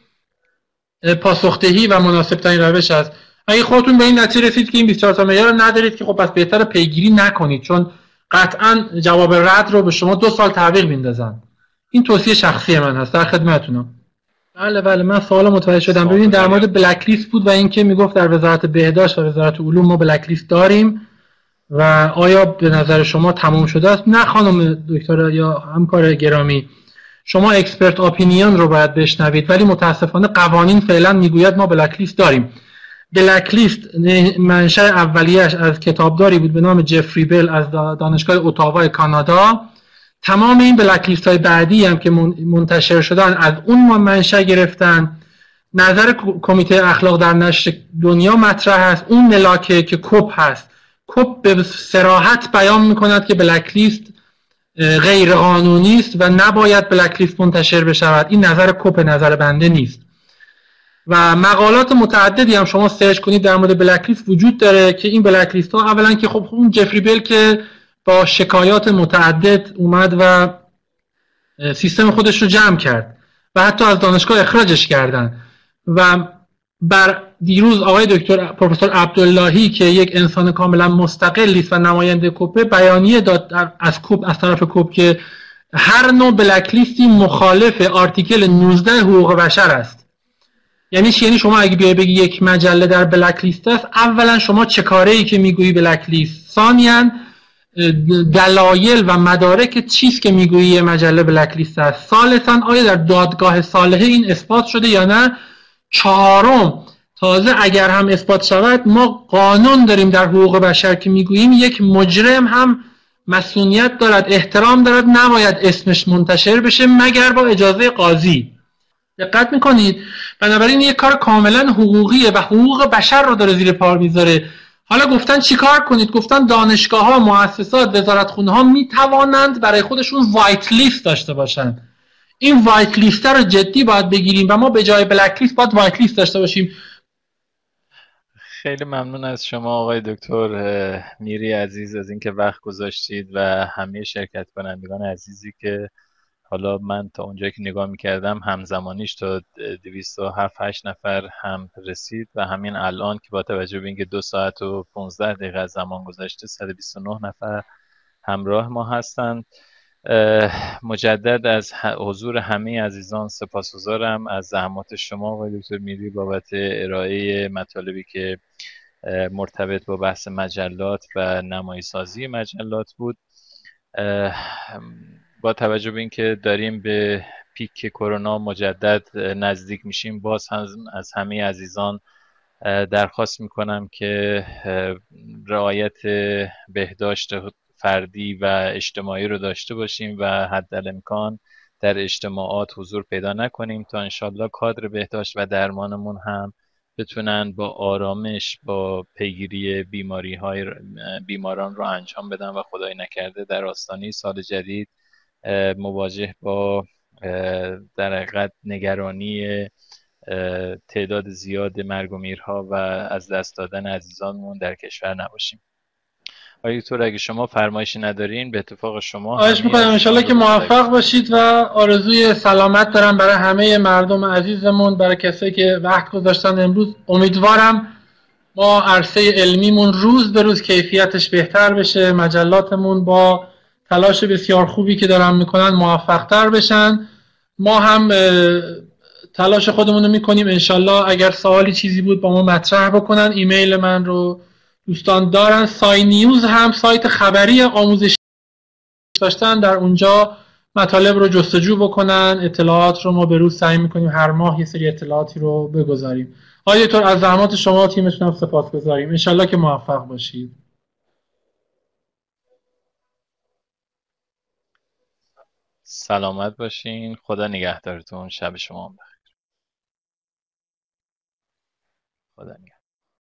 پاسخدهی و مناسب‌ترین روش است. اگه خودتون به این نتیجه رسید که این 24 تا معیار رو ندارید که خب پس بهتره پیگیری نکنید، چون قطعاً جواب رد رو به شما 2 سال تعویق میندازن. این توصیه شخصی من هست، در خدمتتونم. بله من سوال متوجه شدم. ببینید در مورد بلک لیست بود و اینکه میگفت در وزارت بهداشت و وزارت علوم ما بلک لیست داریم و آیا به نظر شما تمام شده است؟ نه خانم دکتر یا همکار گرامی، شما اکسپرت اپینیون رو باید بشنوید، ولی متاسفانه قوانین فعلا میگوید ما بلک لیست داریم. بلک لیست منشأ اولیه‌اش از کتابداری بود به نام جفری بل از دانشگاه اتاوا کانادا. تمام این بلک لیست های بعدی هم که منتشر شدن از اون منشأ گرفتن. نظر کمیته اخلاق در نشر دنیا مطرح است، اون ملاکه که کوپ هست. کوپ به صراحت بیان میکند که بلک لیست غیر قانونی است و نباید بلک لیست منتشر بشود. این نظر کوپ، نظر بنده نیست. و مقالات متعددی هم شما سرچ کنید در مورد بلک لیست وجود داره که این بلک لیست ها اولا که خب اون جفری بل که با شکایات متعدد اومد و سیستم خودش رو جمع کرد و حتی از دانشگاه اخراجش کردن و بر دیروز آقای دکتر پروفسور عبداللهی که یک انسان کاملا مستقلی است و نماینده کوپ بیانیه داد از کوپ، از طرف کوپ، که هر نوع بلک لیستی مخالف آرتیکل 19 حقوق بشر است. یعنی شما اگه بیای بگی یک مجله در بلک لیست است، اولا شما چه کاره‌ای که میگویی بلک لیست، ثانیاً دلایل و مدارک چیست که میگویی یه مجله بلک لیست است، ثالثاً آیا در دادگاه صالحه این اثبات شده یا نه، چهارم تازه اگر هم اثبات شود ما قانون داریم در حقوق بشر که میگوییم یک مجرم هم مسئولیت دارد، احترام دارد، نباید اسمش منتشر بشه مگر با اجازه قاضی. دقت میکنید؟ بنابراین یک کار کاملا حقوقیه و حقوق بشر رو داره زیر پا میذاره. حالا گفتن چی کار کنید؟ گفتن دانشگاه ها، مؤسسات، وزارتخونه ها میتوانند برای خودشون وایت لیست داشته باشند. این وایت لیست رو جدی باید بگیریم و ما به جای بلک لیست باید وایت لیست داشته باشیم. خیلی ممنون از شما آقای دکتر میری عزیز از اینکه وقت گذاشتید و همه شرکت کنندگان عزیزی که حالا من تا اونجایی که نگاه میکردم همزمانیش تا 207-8 نفر هم رسید و همین الان که با توجه به اینکه 2 ساعت و 15 دقیقه از زمان گذشته 129 نفر همراه ما هستند. مجدد از حضور همه عزیزان سپاسگزارم از زحمات شما آقای دکتر میری بابت ارائه مطالبی که مرتبط با بحث مجلات و نمایش‌سازی مجلات بود. با توجه به اینکه داریم به پیک کرونا مجدد نزدیک میشیم، باز هم از همه عزیزان درخواست میکنم که رعایت بهداشت فردی و اجتماعی رو داشته باشیم و حدالامکان در اجتماعات حضور پیدا نکنیم تا انشالله کادر بهداشت و درمانمون هم بتونن با آرامش با پیگیری بیماران رو انجام بدن و خدای نکرده در آستانه سال جدید مواجه با در حقیقت نگرانی تعداد زیاد مرگ و میرها و از دست دادن عزیزانمون در کشور نباشیم. آقای دکتر اگه شما فرمایشی ندارین به اتفاق شما خواهش می‌کنم انشالله که موفق باشید و آرزوی سلامت دارم برای همه مردم عزیزمون، برای کسایی که وقت گذاشتن امروز. امیدوارم ما عرصه علمیمون روز به روز کیفیتش بهتر بشه، مجلاتمون با تلاش بسیار خوبی که دارن میکنن موفق‌تر بشن. ما هم تلاش خودمون رو میکنیم، انشالله اگر سوالی چیزی بود با ما مطرح بکنن. ایمیل من رو دوستان دارن. سای نیوز هم سایت خبری آموزشی داشتن، در اونجا مطالب رو جستجو بکنن. اطلاعات رو ما به روز سعی میکنیم هر ماه یه سری اطلاعاتی رو بگذاریم. آقای دکتر از زحمات شما و تیمتون هم سپاسگزاریم. انشالله که موفق باشید. سلامت باشین. خدا نگهدارتون. شب شما بخیر. خدا نگهدار.